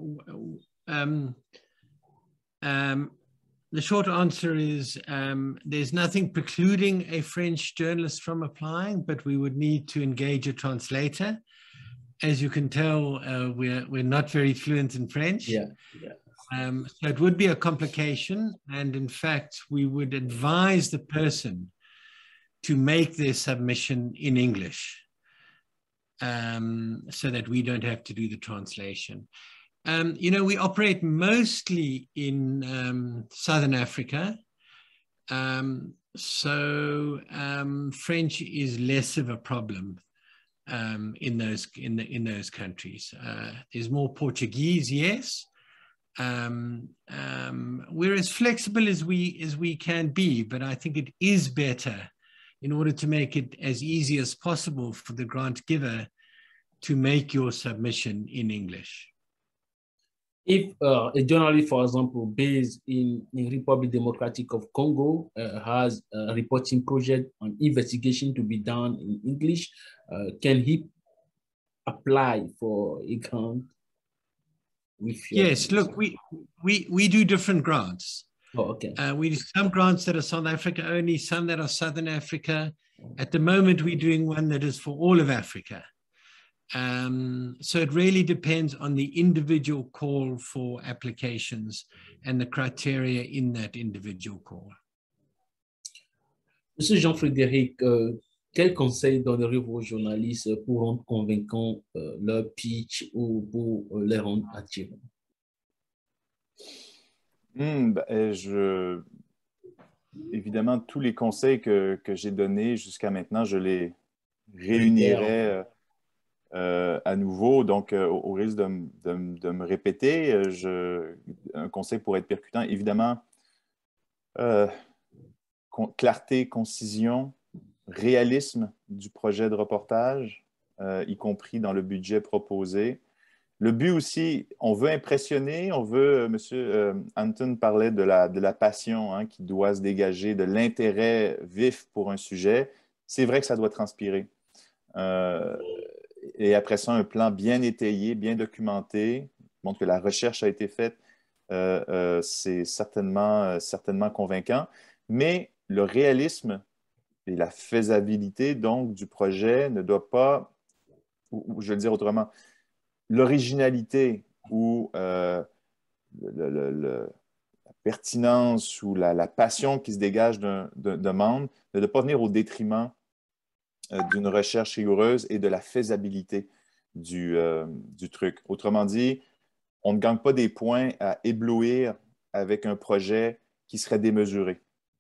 S3: The short answer is there's nothing precluding a French journalist from applying, but we would need to engage a translator. As you can tell, we're not very fluent in French.
S1: Yeah.
S3: So it would be a complication. And in fact, we would advise the person to make their submission in English so that we don't have to do the translation. We operate mostly in Southern Africa. So French is less of a problem in those countries. There's more Portuguese, yes. We're as flexible as we can be, but I think it is better, in order to make it as easy as possible for the grant giver, to make your submission in English.
S1: If a journalist, for example, based in Republic Democratic of Congo has a reporting project on investigation to be done in English, can he apply for a grant with your
S3: Yes, look, we do different grants.
S1: Oh, okay.
S3: We do some grants that are South Africa only, some that are Southern Africa. At the moment, we're doing one that is for all of Africa. So it really depends on the individual call for applications and the criteria in that individual call.
S1: Monsieur Jean-Frédéric, quel conseil donnerez-vous aux journalistes pour rendre convaincant leur pitch ou pour les rendre attirants?
S2: Évidemment, tous les conseils que j'ai donnés jusqu'à maintenant, je les réunirai à nouveau. Donc, au risque de me répéter, un conseil pour être percutant, évidemment, clarté, concision, réalisme du projet de reportage, y compris dans le budget proposé. Le but aussi, on veut impressionner, on veut, M. Anton parlait de la passion hein, qui doit se dégager, de l'intérêt vif pour un sujet. C'est vrai que ça doit transpirer. Et après ça, un plan bien étayé, bien documenté, montre que la recherche a été faite, c'est certainement convaincant. Mais le réalisme et la faisabilité donc du projet ne doit pas, ou je vais le dire autrement, l'originalité ou la pertinence ou la passion qui se dégage d'un membre ne doit pas venir au détriment d'une recherche rigoureuse et de la faisabilité du truc. Autrement dit, on ne gagne pas des points à éblouir avec un projet qui serait démesuré.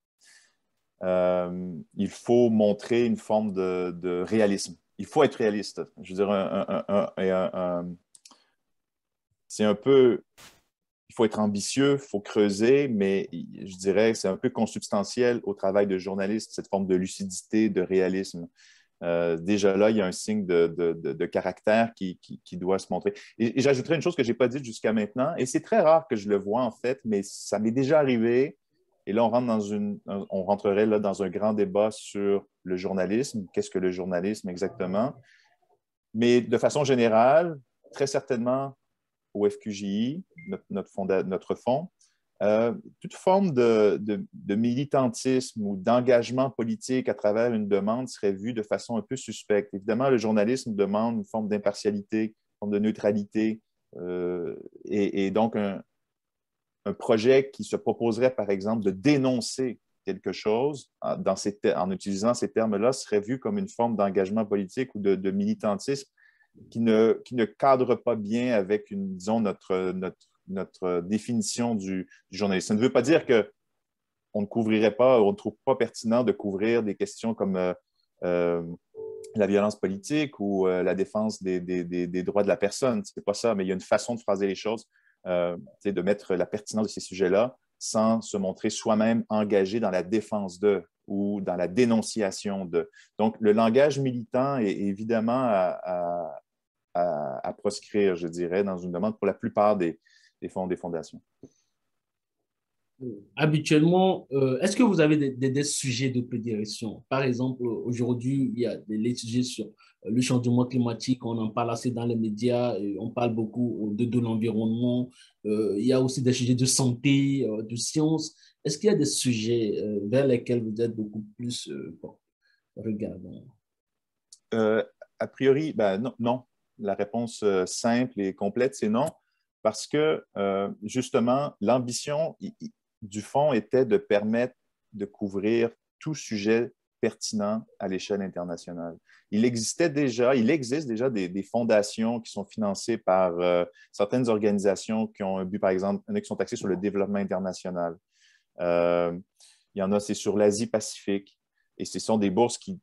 S2: Il faut montrer une forme de réalisme. Il faut être réaliste. Je veux dire, c'est un peu... Il faut être ambitieux, il faut creuser, mais je dirais que c'est un peu consubstantiel au travail de journaliste, cette forme de lucidité, de réalisme. Déjà là, il y a un signe de caractère qui doit se montrer. Et j'ajouterais une chose que je n'ai pas dite jusqu'à maintenant, et c'est très rare que je le vois en fait, mais ça m'est déjà arrivé. Et là, on rentrerait là dans un grand débat sur le journalisme. Qu'est-ce que le journalisme exactement? Mais de façon générale, très certainement au FQJI, notre fonds, toute forme de militantisme ou d'engagement politique à travers une demande serait vue de façon un peu suspecte. Évidemment, le journalisme demande une forme d'impartialité, une forme de neutralité, et donc un projet qui se proposerait, par exemple, de dénoncer quelque chose en utilisant ces termes-là serait vu comme une forme d'engagement politique ou de militantisme qui ne cadre pas bien avec, disons, notre définition du journalisme. Ça ne veut pas dire qu'on ne couvrirait pas, on ne trouve pas pertinent de couvrir des questions comme la violence politique ou la défense des droits de la personne. Ce n'est pas ça, mais il y a une façon de phraser les choses, de mettre la pertinence de ces sujets-là sans se montrer soi-même engagé dans la défense d'eux ou dans la dénonciation d'eux. Donc, le langage militant est évidemment à proscrire, je dirais, dans une demande pour la plupart des fonds, des fondations.
S1: Habituellement, est-ce que vous avez des sujets de prédilection? Par exemple, aujourd'hui, il y a des sujets sur le changement climatique, on en parle assez dans les médias, on parle beaucoup de l'environnement, il y a aussi des sujets de santé, de sciences. Est-ce qu'il y a des sujets vers lesquels vous êtes beaucoup plus regardant?
S2: A priori, ben, non. La réponse simple et complète, c'est non, parce que justement, l'ambition du fonds était de permettre de couvrir tout sujet pertinent à l'échelle internationale. Il existe déjà des fondations qui sont financées par certaines organisations qui ont un but, par exemple, il y en a qui sont axées sur le développement international. Il y en a, c'est sur l'Asie-Pacifique, et ce sont des bourses qui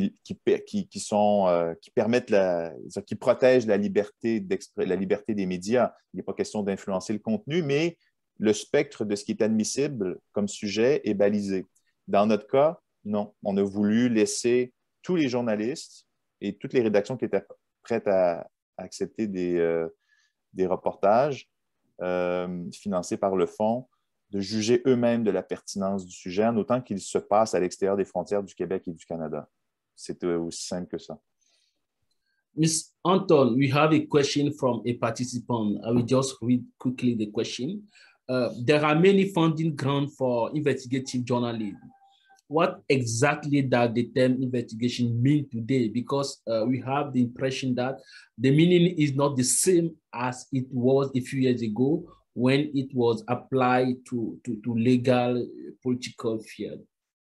S2: permettent qui protègent la liberté des médias. Il n'est pas question d'influencer le contenu, mais le spectre de ce qui est admissible comme sujet est balisé. Dans notre cas, non. On a voulu laisser tous les journalistes et toutes les rédactions qui étaient prêtes à accepter des reportages financés par le fonds, de juger eux-mêmes de la pertinence du sujet, en autant qu'il se passe à l'extérieur des frontières du Québec et du Canada. C'est aussi simple que ça.
S1: Ms. Anton, we have a question from a participant. I will just read quickly the question. There are many funding grants for investigative journalism. What exactly does the term investigation mean today? Because we have the impression that the meaning is not the same as it was a few years ago when it was applied to legal political field.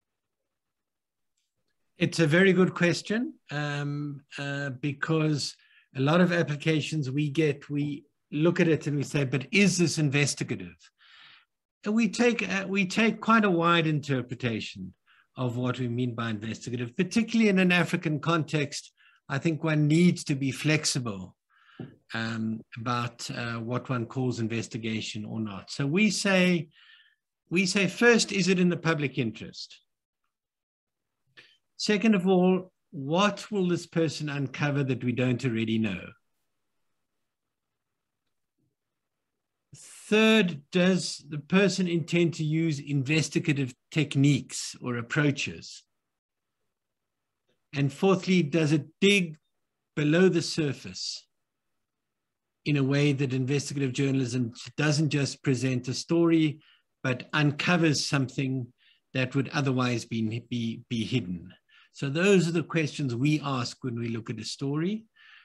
S3: It's a very good question because a lot of applications we get, we look at it and we say, but is this investigative? And we take quite a wide interpretation of what we mean by investigative, particularly in an African context. I think one needs to be flexible about what one calls investigation or not. So we say first, is it in the public interest? Second of all, what will this person uncover that we don't already know? Third, does the person intend to use investigative techniques or approaches? And fourthly, does it dig below the surface in a way that investigative journalism doesn't just present a story, but uncovers something that would otherwise be hidden? So those are the questions we ask when we look at a story.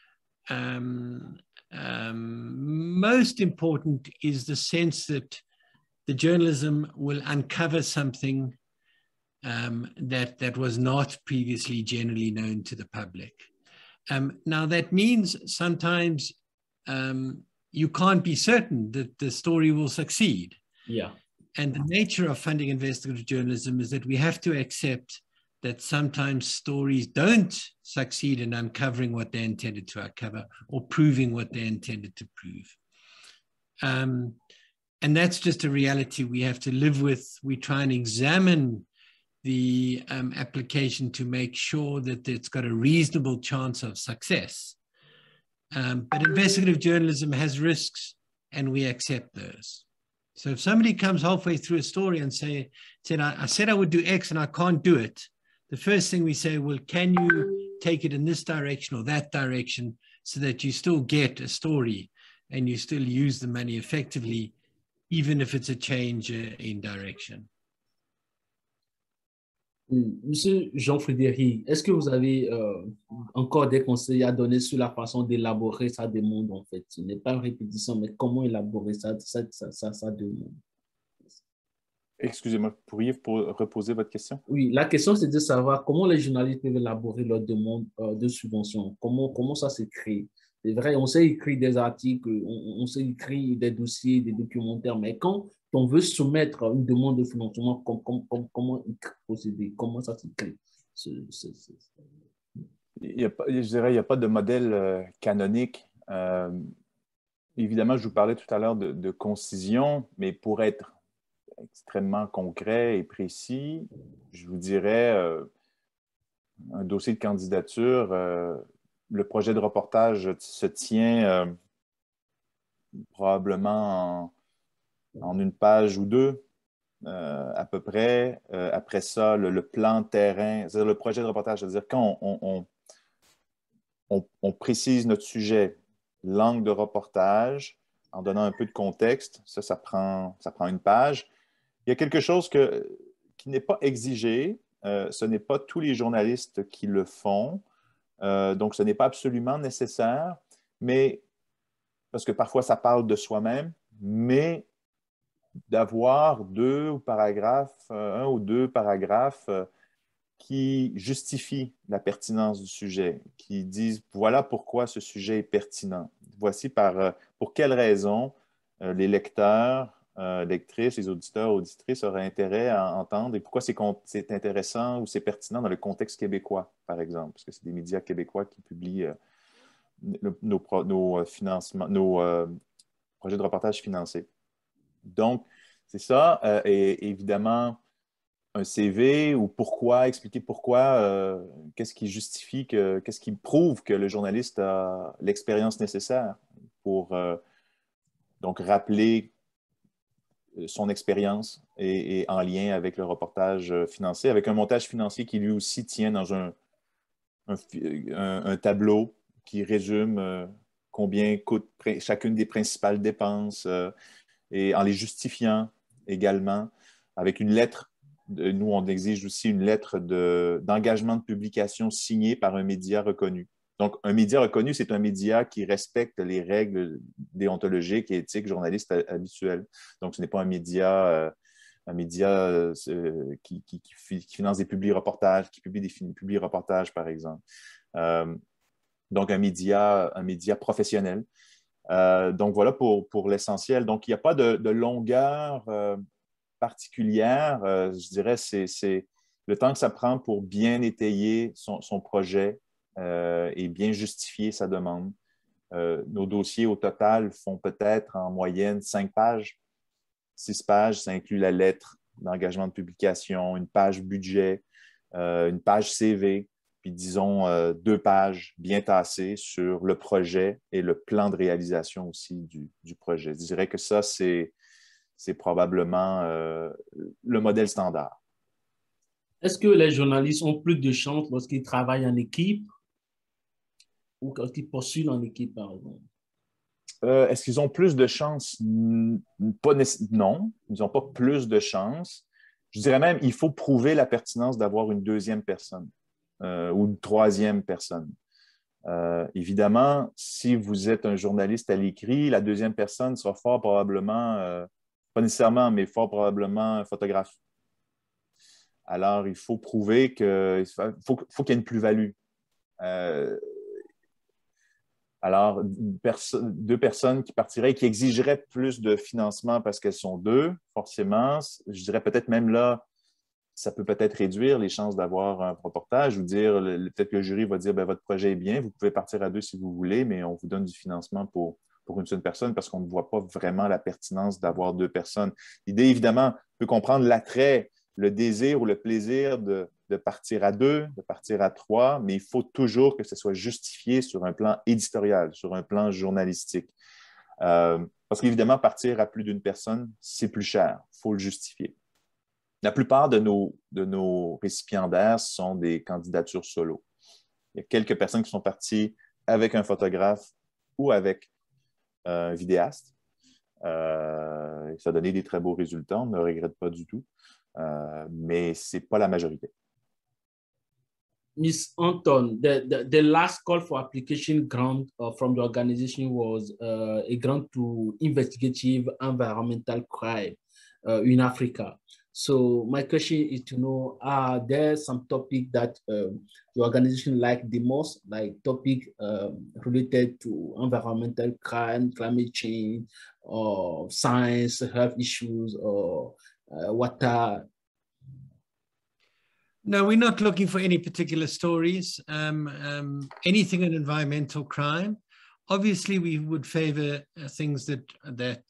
S3: Most important is the sense that the journalism will uncover something that was not previously generally known to the public. Now that means sometimes you can't be certain that the story will succeed.
S1: Yeah.
S3: And the nature of funding investigative journalism is that we have to accept that sometimes stories don't succeed in uncovering what they're intended to uncover or proving what they're intended to prove. And that's just a reality we have to live with. We try and examine the application to make sure that it's got a reasonable chance of success. But investigative journalism has risks, and we accept those. So if somebody comes halfway through a story and said, I said I would do X and I can't do it, the first thing we say, well, can you take it in this direction or that direction so that you still get a story and you still use the money effectively, even if it's a change in direction?
S1: Monsieur Jean-Frédéric, est-ce que vous avez encore des conseils à donner sur la façon d'élaborer sa demande, en fait? Ce n'est pas une répétition, mais comment élaborer sa demande?
S2: Excusez-moi, pourriez reposer votre question?
S1: Oui, la question, c'est de savoir comment les journalistes peuvent élaborer leur demande de subvention. Comment ça s'écrit? C'est vrai, on sait écrire des articles, on sait écrire des dossiers, des documentaires, mais quand on veut soumettre une demande de financement, comment procéder? Comment ça s'écrit?
S2: Je dirais, il n'y a pas de modèle canonique. Évidemment, je vous parlais tout à l'heure de concision, mais pour être extrêmement concret et précis, je vous dirais un dossier de candidature, le projet de reportage se tient probablement en une page ou deux à peu près. Après ça, le plan de terrain, c'est-à-dire le projet de reportage, c'est-à-dire quand on précise notre sujet, l'angle de reportage, en donnant un peu de contexte, ça prend une page. Il y a quelque chose qui n'est pas exigé. Ce n'est pas tous les journalistes qui le font. Donc, ce n'est pas absolument nécessaire, mais parce que parfois, ça parle de soi-même, mais d'avoir un ou deux paragraphes qui justifient la pertinence du sujet, qui disent voilà pourquoi ce sujet est pertinent. Voici pour quelles raisons les lecteurs, lectrices, les auditeurs, auditrices auraient intérêt à entendre et pourquoi c'est intéressant ou c'est pertinent dans le contexte québécois, par exemple, parce que c'est des médias québécois qui publient nos projets de reportage financés. Donc, c'est ça. Et évidemment, un CV ou expliquer pourquoi, qu'est-ce qui justifie, qu'est-ce qui prouve que le journaliste a l'expérience nécessaire pour Donc, rappeler son expérience et en lien avec le reportage financier, avec un montage financier qui lui aussi tient dans un tableau qui résume combien coûte chacune des principales dépenses et en les justifiant également avec une lettre. Nous, on exige aussi une lettre d'engagement de publication signée par un média reconnu. Donc, un média reconnu, c'est un média qui respecte les règles déontologiques et éthiques journalistes habituelles. Donc, ce n'est pas un média qui finance des publi-reportages, qui publie des publi-reportages, par exemple. Donc, un média professionnel. Donc, voilà pour l'essentiel. Donc, il n'y a pas de longueur particulière. Je dirais c'est le temps que ça prend pour bien étayer son projet et bien justifier sa demande. Nos dossiers au total font peut-être en moyenne 5 pages. 6 pages, ça inclut la lettre d'engagement de publication, une page budget, une page CV, puis disons 2 pages bien tassées sur le projet et le plan de réalisation aussi du projet. Je dirais que ça, c'est probablement le modèle standard.
S1: Est-ce que les journalistes ont plus de chance lorsqu'ils travaillent en équipe ou lorsqu'ils postulent en équipe, par exemple?
S2: Est-ce qu'ils ont plus de chance? Non, ils n'ont pas plus de chance. Je dirais même qu'il faut prouver la pertinence d'avoir une deuxième personne ou une troisième personne. Évidemment, si vous êtes un journaliste à l'écrit, la deuxième personne sera fort probablement, pas nécessairement, mais fort probablement un photographe. Alors, il faut prouver qu'il faut qu'il y ait une plus-value. Alors, 2 personnes qui partiraient et qui exigeraient plus de financement parce qu'elles sont 2, forcément, je dirais peut-être même là, ça peut peut-être réduire les chances d'avoir un reportage ou dire, peut-être que le jury va dire, votre projet est bien, vous pouvez partir à 2 si vous voulez, mais on vous donne du financement pour une seule personne parce qu'on ne voit pas vraiment la pertinence d'avoir 2 personnes. L'idée, évidemment, peut comprendre l'attrait, le désir ou le plaisir de partir à 2, de partir à 3, mais il faut toujours que ce soit justifié sur un plan éditorial, sur un plan journalistique. Parce qu'évidemment, partir à plus d'une personne, c'est plus cher. Il faut le justifier. La plupart de nos récipiendaires sont des candidatures solo. Il y a quelques personnes qui sont parties avec un photographe ou avec un vidéaste. Ça a donné des très beaux résultats, on ne le regrette pas du tout, mais ce n'est pas la majorité.
S1: Ms. Anton, the last call for application grant from the organization was a grant to investigative environmental crime in Africa. So my question is to know, are there some topics that the organization like the most, like topic related to environmental crime, climate change, or science, health issues, or water?
S3: No, we're not looking for any particular stories. Anything in environmental crime. Obviously, we would favor things that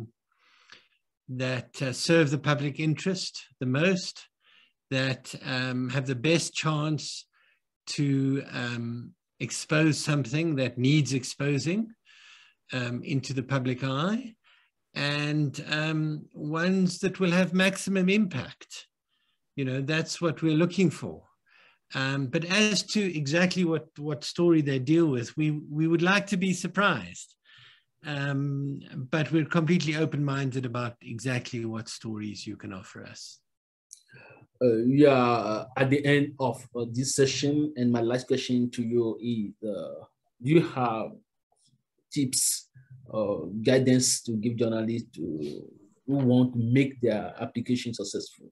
S3: serve the public interest the most, that have the best chance to expose something that needs exposing into the public eye, and ones that will have maximum impact. You know, that's what we're looking for. But as to exactly what story they deal with, we would like to be surprised. But we're completely open-minded about exactly what stories you can offer us.
S1: We are at the end of this session, and my last question to you is, do you have tips or guidance to give journalists who want to make their application successful?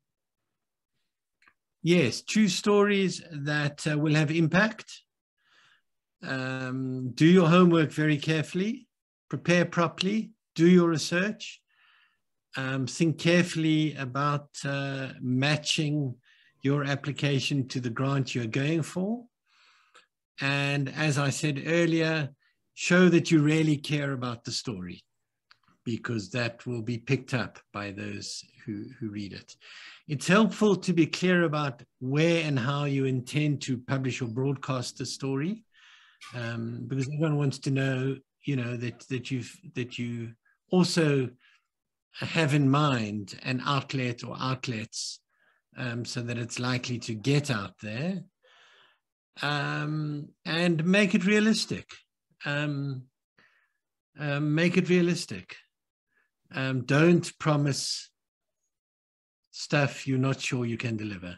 S3: Yes, choose stories that will have impact. Do your homework very carefully. Prepare properly. Do your research. Think carefully about matching your application to the grant you're going for. And as I said earlier, show that you really care about the story, because that will be picked up by those who read it. It's helpful to be clear about where and how you intend to publish or broadcast the story, because everyone wants to know, you know, that you also have in mind an outlet or outlets so that it's likely to get out there, and make it realistic. Make it realistic. Don't promise stuff you're not sure you can deliver.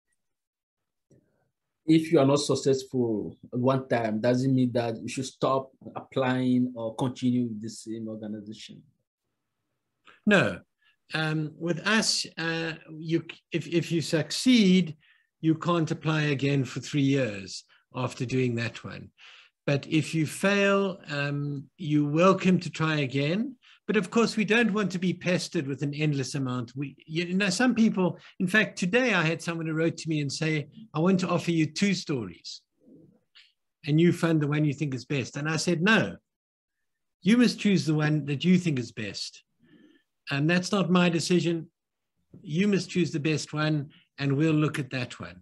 S1: If you are not successful at one time, does it mean that you should stop applying or continue with the same organization?
S3: No. With us, if you succeed, you can't apply again for 3 years after doing that one. But if you fail, you're welcome to try again. But of course, we don't want to be pestered with an endless amount. Some people, in fact, today I had someone who wrote to me and say, I want to offer you 2 stories and you fund the one you think is best. And I said, no, you must choose the one that you think is best. And that's not my decision. You must choose the best one and we'll look at that one.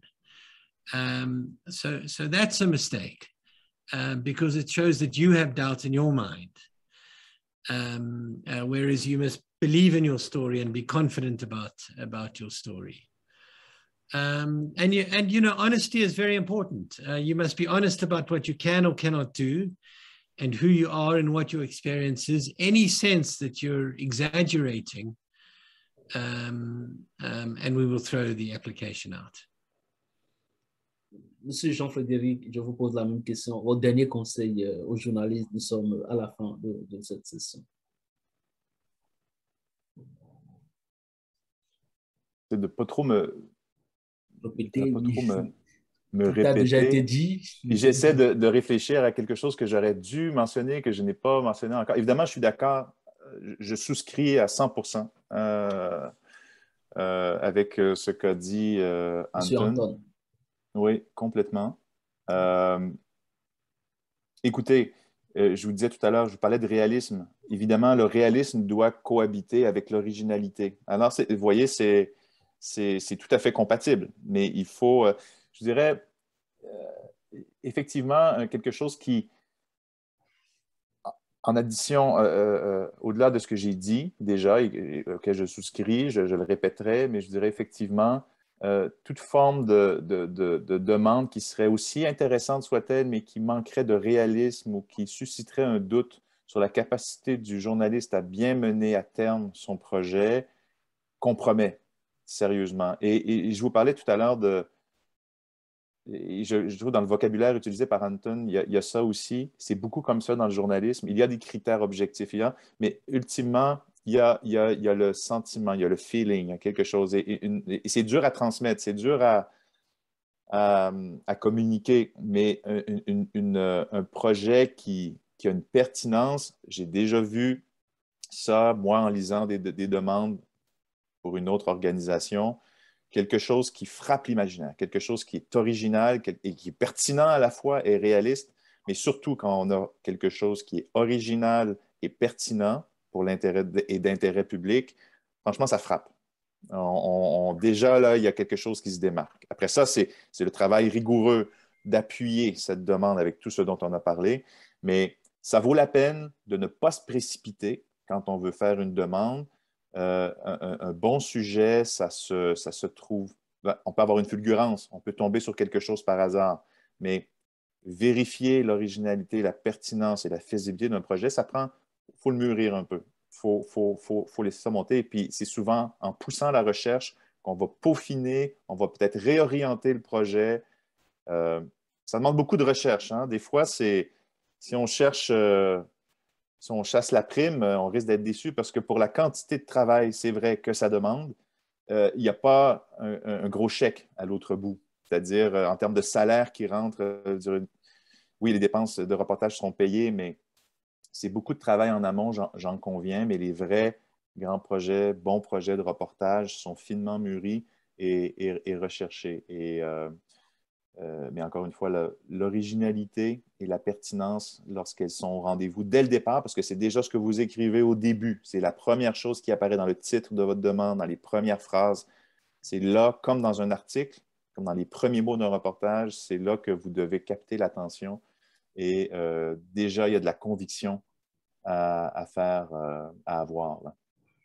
S3: So that's a mistake because it shows that you have doubt in your mind. Whereas you must believe in your story and be confident about your story. And you know, honesty is very important. You must be honest about what you can or cannot do and who you are and what your experience is. Any sense that you're exaggerating, and we will throw the application out.
S1: Monsieur Jean-Frédéric, je vous pose la même question. Au dernier conseil aux journalistes, nous sommes à la fin de cette session.
S2: C'est de ne pas trop me
S1: Répéter,
S2: me
S1: tout a déjà été
S2: répéter.
S1: dit.
S2: J'essaie de réfléchir à quelque chose que j'aurais dû mentionner, que je n'ai pas mentionné encore. Évidemment, je suis d'accord, je souscris à 100% avec ce qu'a dit
S1: Monsieur Anton.
S2: Oui, complètement. Écoutez, je vous disais tout à l'heure, je vous parlais de réalisme. Évidemment, le réalisme doit cohabiter avec l'originalité. Alors, vous voyez, c'est tout à fait compatible, mais il faut, je dirais, effectivement, quelque chose qui, en addition, au-delà de ce que j'ai dit déjà, et auquel je souscris, je le répéterai, mais je dirais effectivement, toute forme de demande qui serait aussi intéressante soit-elle, mais qui manquerait de réalisme ou qui susciterait un doute sur la capacité du journaliste à bien mener à terme son projet, compromet sérieusement. Et je vous parlais tout à l'heure de... Je trouve dans le vocabulaire utilisé par Anton, il y a ça aussi. C'est beaucoup comme ça dans le journalisme. Il y a des critères objectifs, mais ultimement, il y a le sentiment, il y a le feeling, il y a quelque chose. Et c'est dur à transmettre, c'est dur à communiquer, mais un projet qui a une pertinence, j'ai déjà vu ça, moi, en lisant des demandes pour une autre organisation, quelque chose qui frappe l'imaginaire, quelque chose qui est original et qui est pertinent à la fois et réaliste, mais surtout quand on a quelque chose qui est original et pertinent pour l'intérêt et d'intérêt public, franchement, ça frappe. Déjà, là, il y a quelque chose qui se démarque. Après ça, c'est le travail rigoureux d'appuyer cette demande avec tout ce dont on a parlé, mais ça vaut la peine de ne pas se précipiter quand on veut faire une demande. Un bon sujet, ça se trouve... On peut avoir une fulgurance, on peut tomber sur quelque chose par hasard, mais vérifier l'originalité, la pertinence et la faisabilité d'un projet, ça prend... Il faut le mûrir un peu. Il faut laisser ça monter. Et puis, c'est souvent en poussant la recherche qu'on va peaufiner, on va peut-être réorienter le projet. Ça demande beaucoup de recherche. Hein? Des fois, si on cherche... Si on chasse la prime, on risque d'être déçu parce que pour la quantité de travail, c'est vrai que ça demande, il n'y a pas un gros chèque à l'autre bout. C'est-à-dire, en termes de salaire qui rentre, oui, les dépenses de reportage seront payées, mais c'est beaucoup de travail en amont, j'en conviens, mais les vrais grands projets, bons projets de reportage sont finement mûris et recherchés. Mais encore une fois, l'originalité et la pertinence lorsqu'elles sont au rendez-vous dès le départ, parce que c'est déjà ce que vous écrivez au début. C'est la première chose qui apparaît dans le titre de votre demande, dans les premières phrases. C'est là, comme dans un article, comme dans les premiers mots d'un reportage, c'est là que vous devez capter l'attention. Et déjà, il y a de la conviction à faire, à avoir. Là.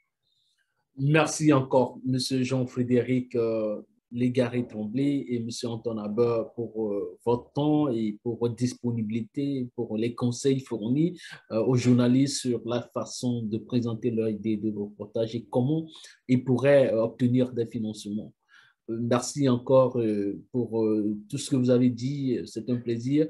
S1: Merci encore, M. Jean-Frédéric Légaré-Tremblay et M. Anton Haber pour votre temps et pour votre disponibilité, pour les conseils fournis aux journalistes sur la façon de présenter leur idée de reportage et comment ils pourraient obtenir des financements. Merci encore pour tout ce que vous avez dit. C'est un plaisir.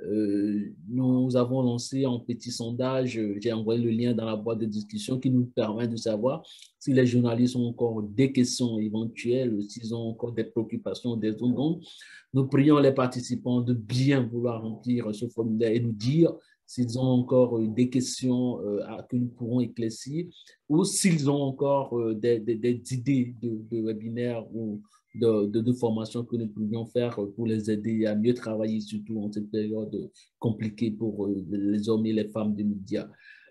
S1: Nous avons lancé un petit sondage. J'ai envoyé le lien dans la boîte de discussion qui nous permet de savoir si les journalistes ont encore des questions éventuelles, s'ils ont encore des préoccupations, des zones d'ombre. Nous prions les participants de bien vouloir remplir ce formulaire et nous dire s'ils ont encore des questions que nous pourrons éclaircir ou s'ils ont encore des idées de webinaires ou de formation que nous pourrions faire pour les aider à mieux travailler, surtout en cette période compliquée pour les hommes et les femmes des médias.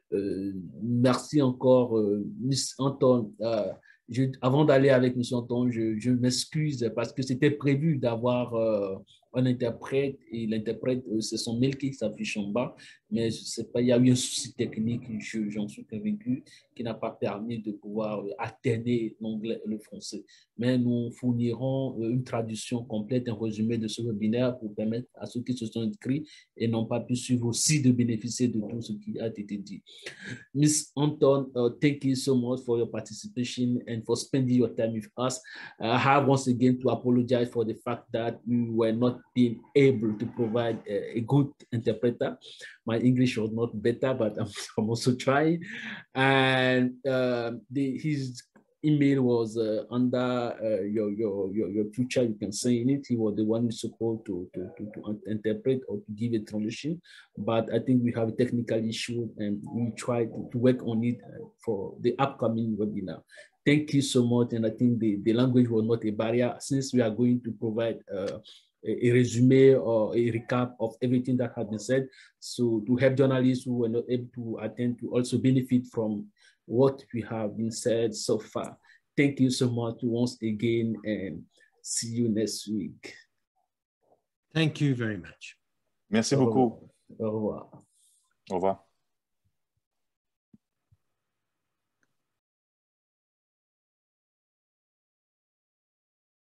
S1: Merci encore, Miss Anton. Avant d'aller avec M. Anton, je m'excuse parce que c'était prévu d'avoir un interprète et l'interprète, c'est son mail qui s'affiche en bas, mais je sais pas, il y a eu un souci technique, j'en suis convaincu, qui n'a pas permis de pouvoir alterner l'anglais et le français. Mais nous fournirons une traduction complète, un résumé de ce webinaire pour permettre à ceux qui se sont inscrits et n'ont pas pu suivre aussi de bénéficier de tout ce qui a été dit. Ms. Anton, thank you so much for your participation and for spending your time with us. I have once again to apologize for the fact that we were not being able to provide a good interpreter. My English was not better, but I'm also trying. And his email was under your picture. You can say in it. He was the one who's supposed to interpret or to give a translation. But I think we have a technical issue and we try to work on it for the upcoming webinar. Thank you so much. And I think the language was not a barrier since we are going to provide a resume or a recap of everything that has been said. So to help journalists who were not able to attend to also benefit from what we have been said so far. Thank you so much once again and see you next week.
S3: Thank you very much.
S2: Merci beaucoup.
S1: Au revoir.
S2: Au revoir.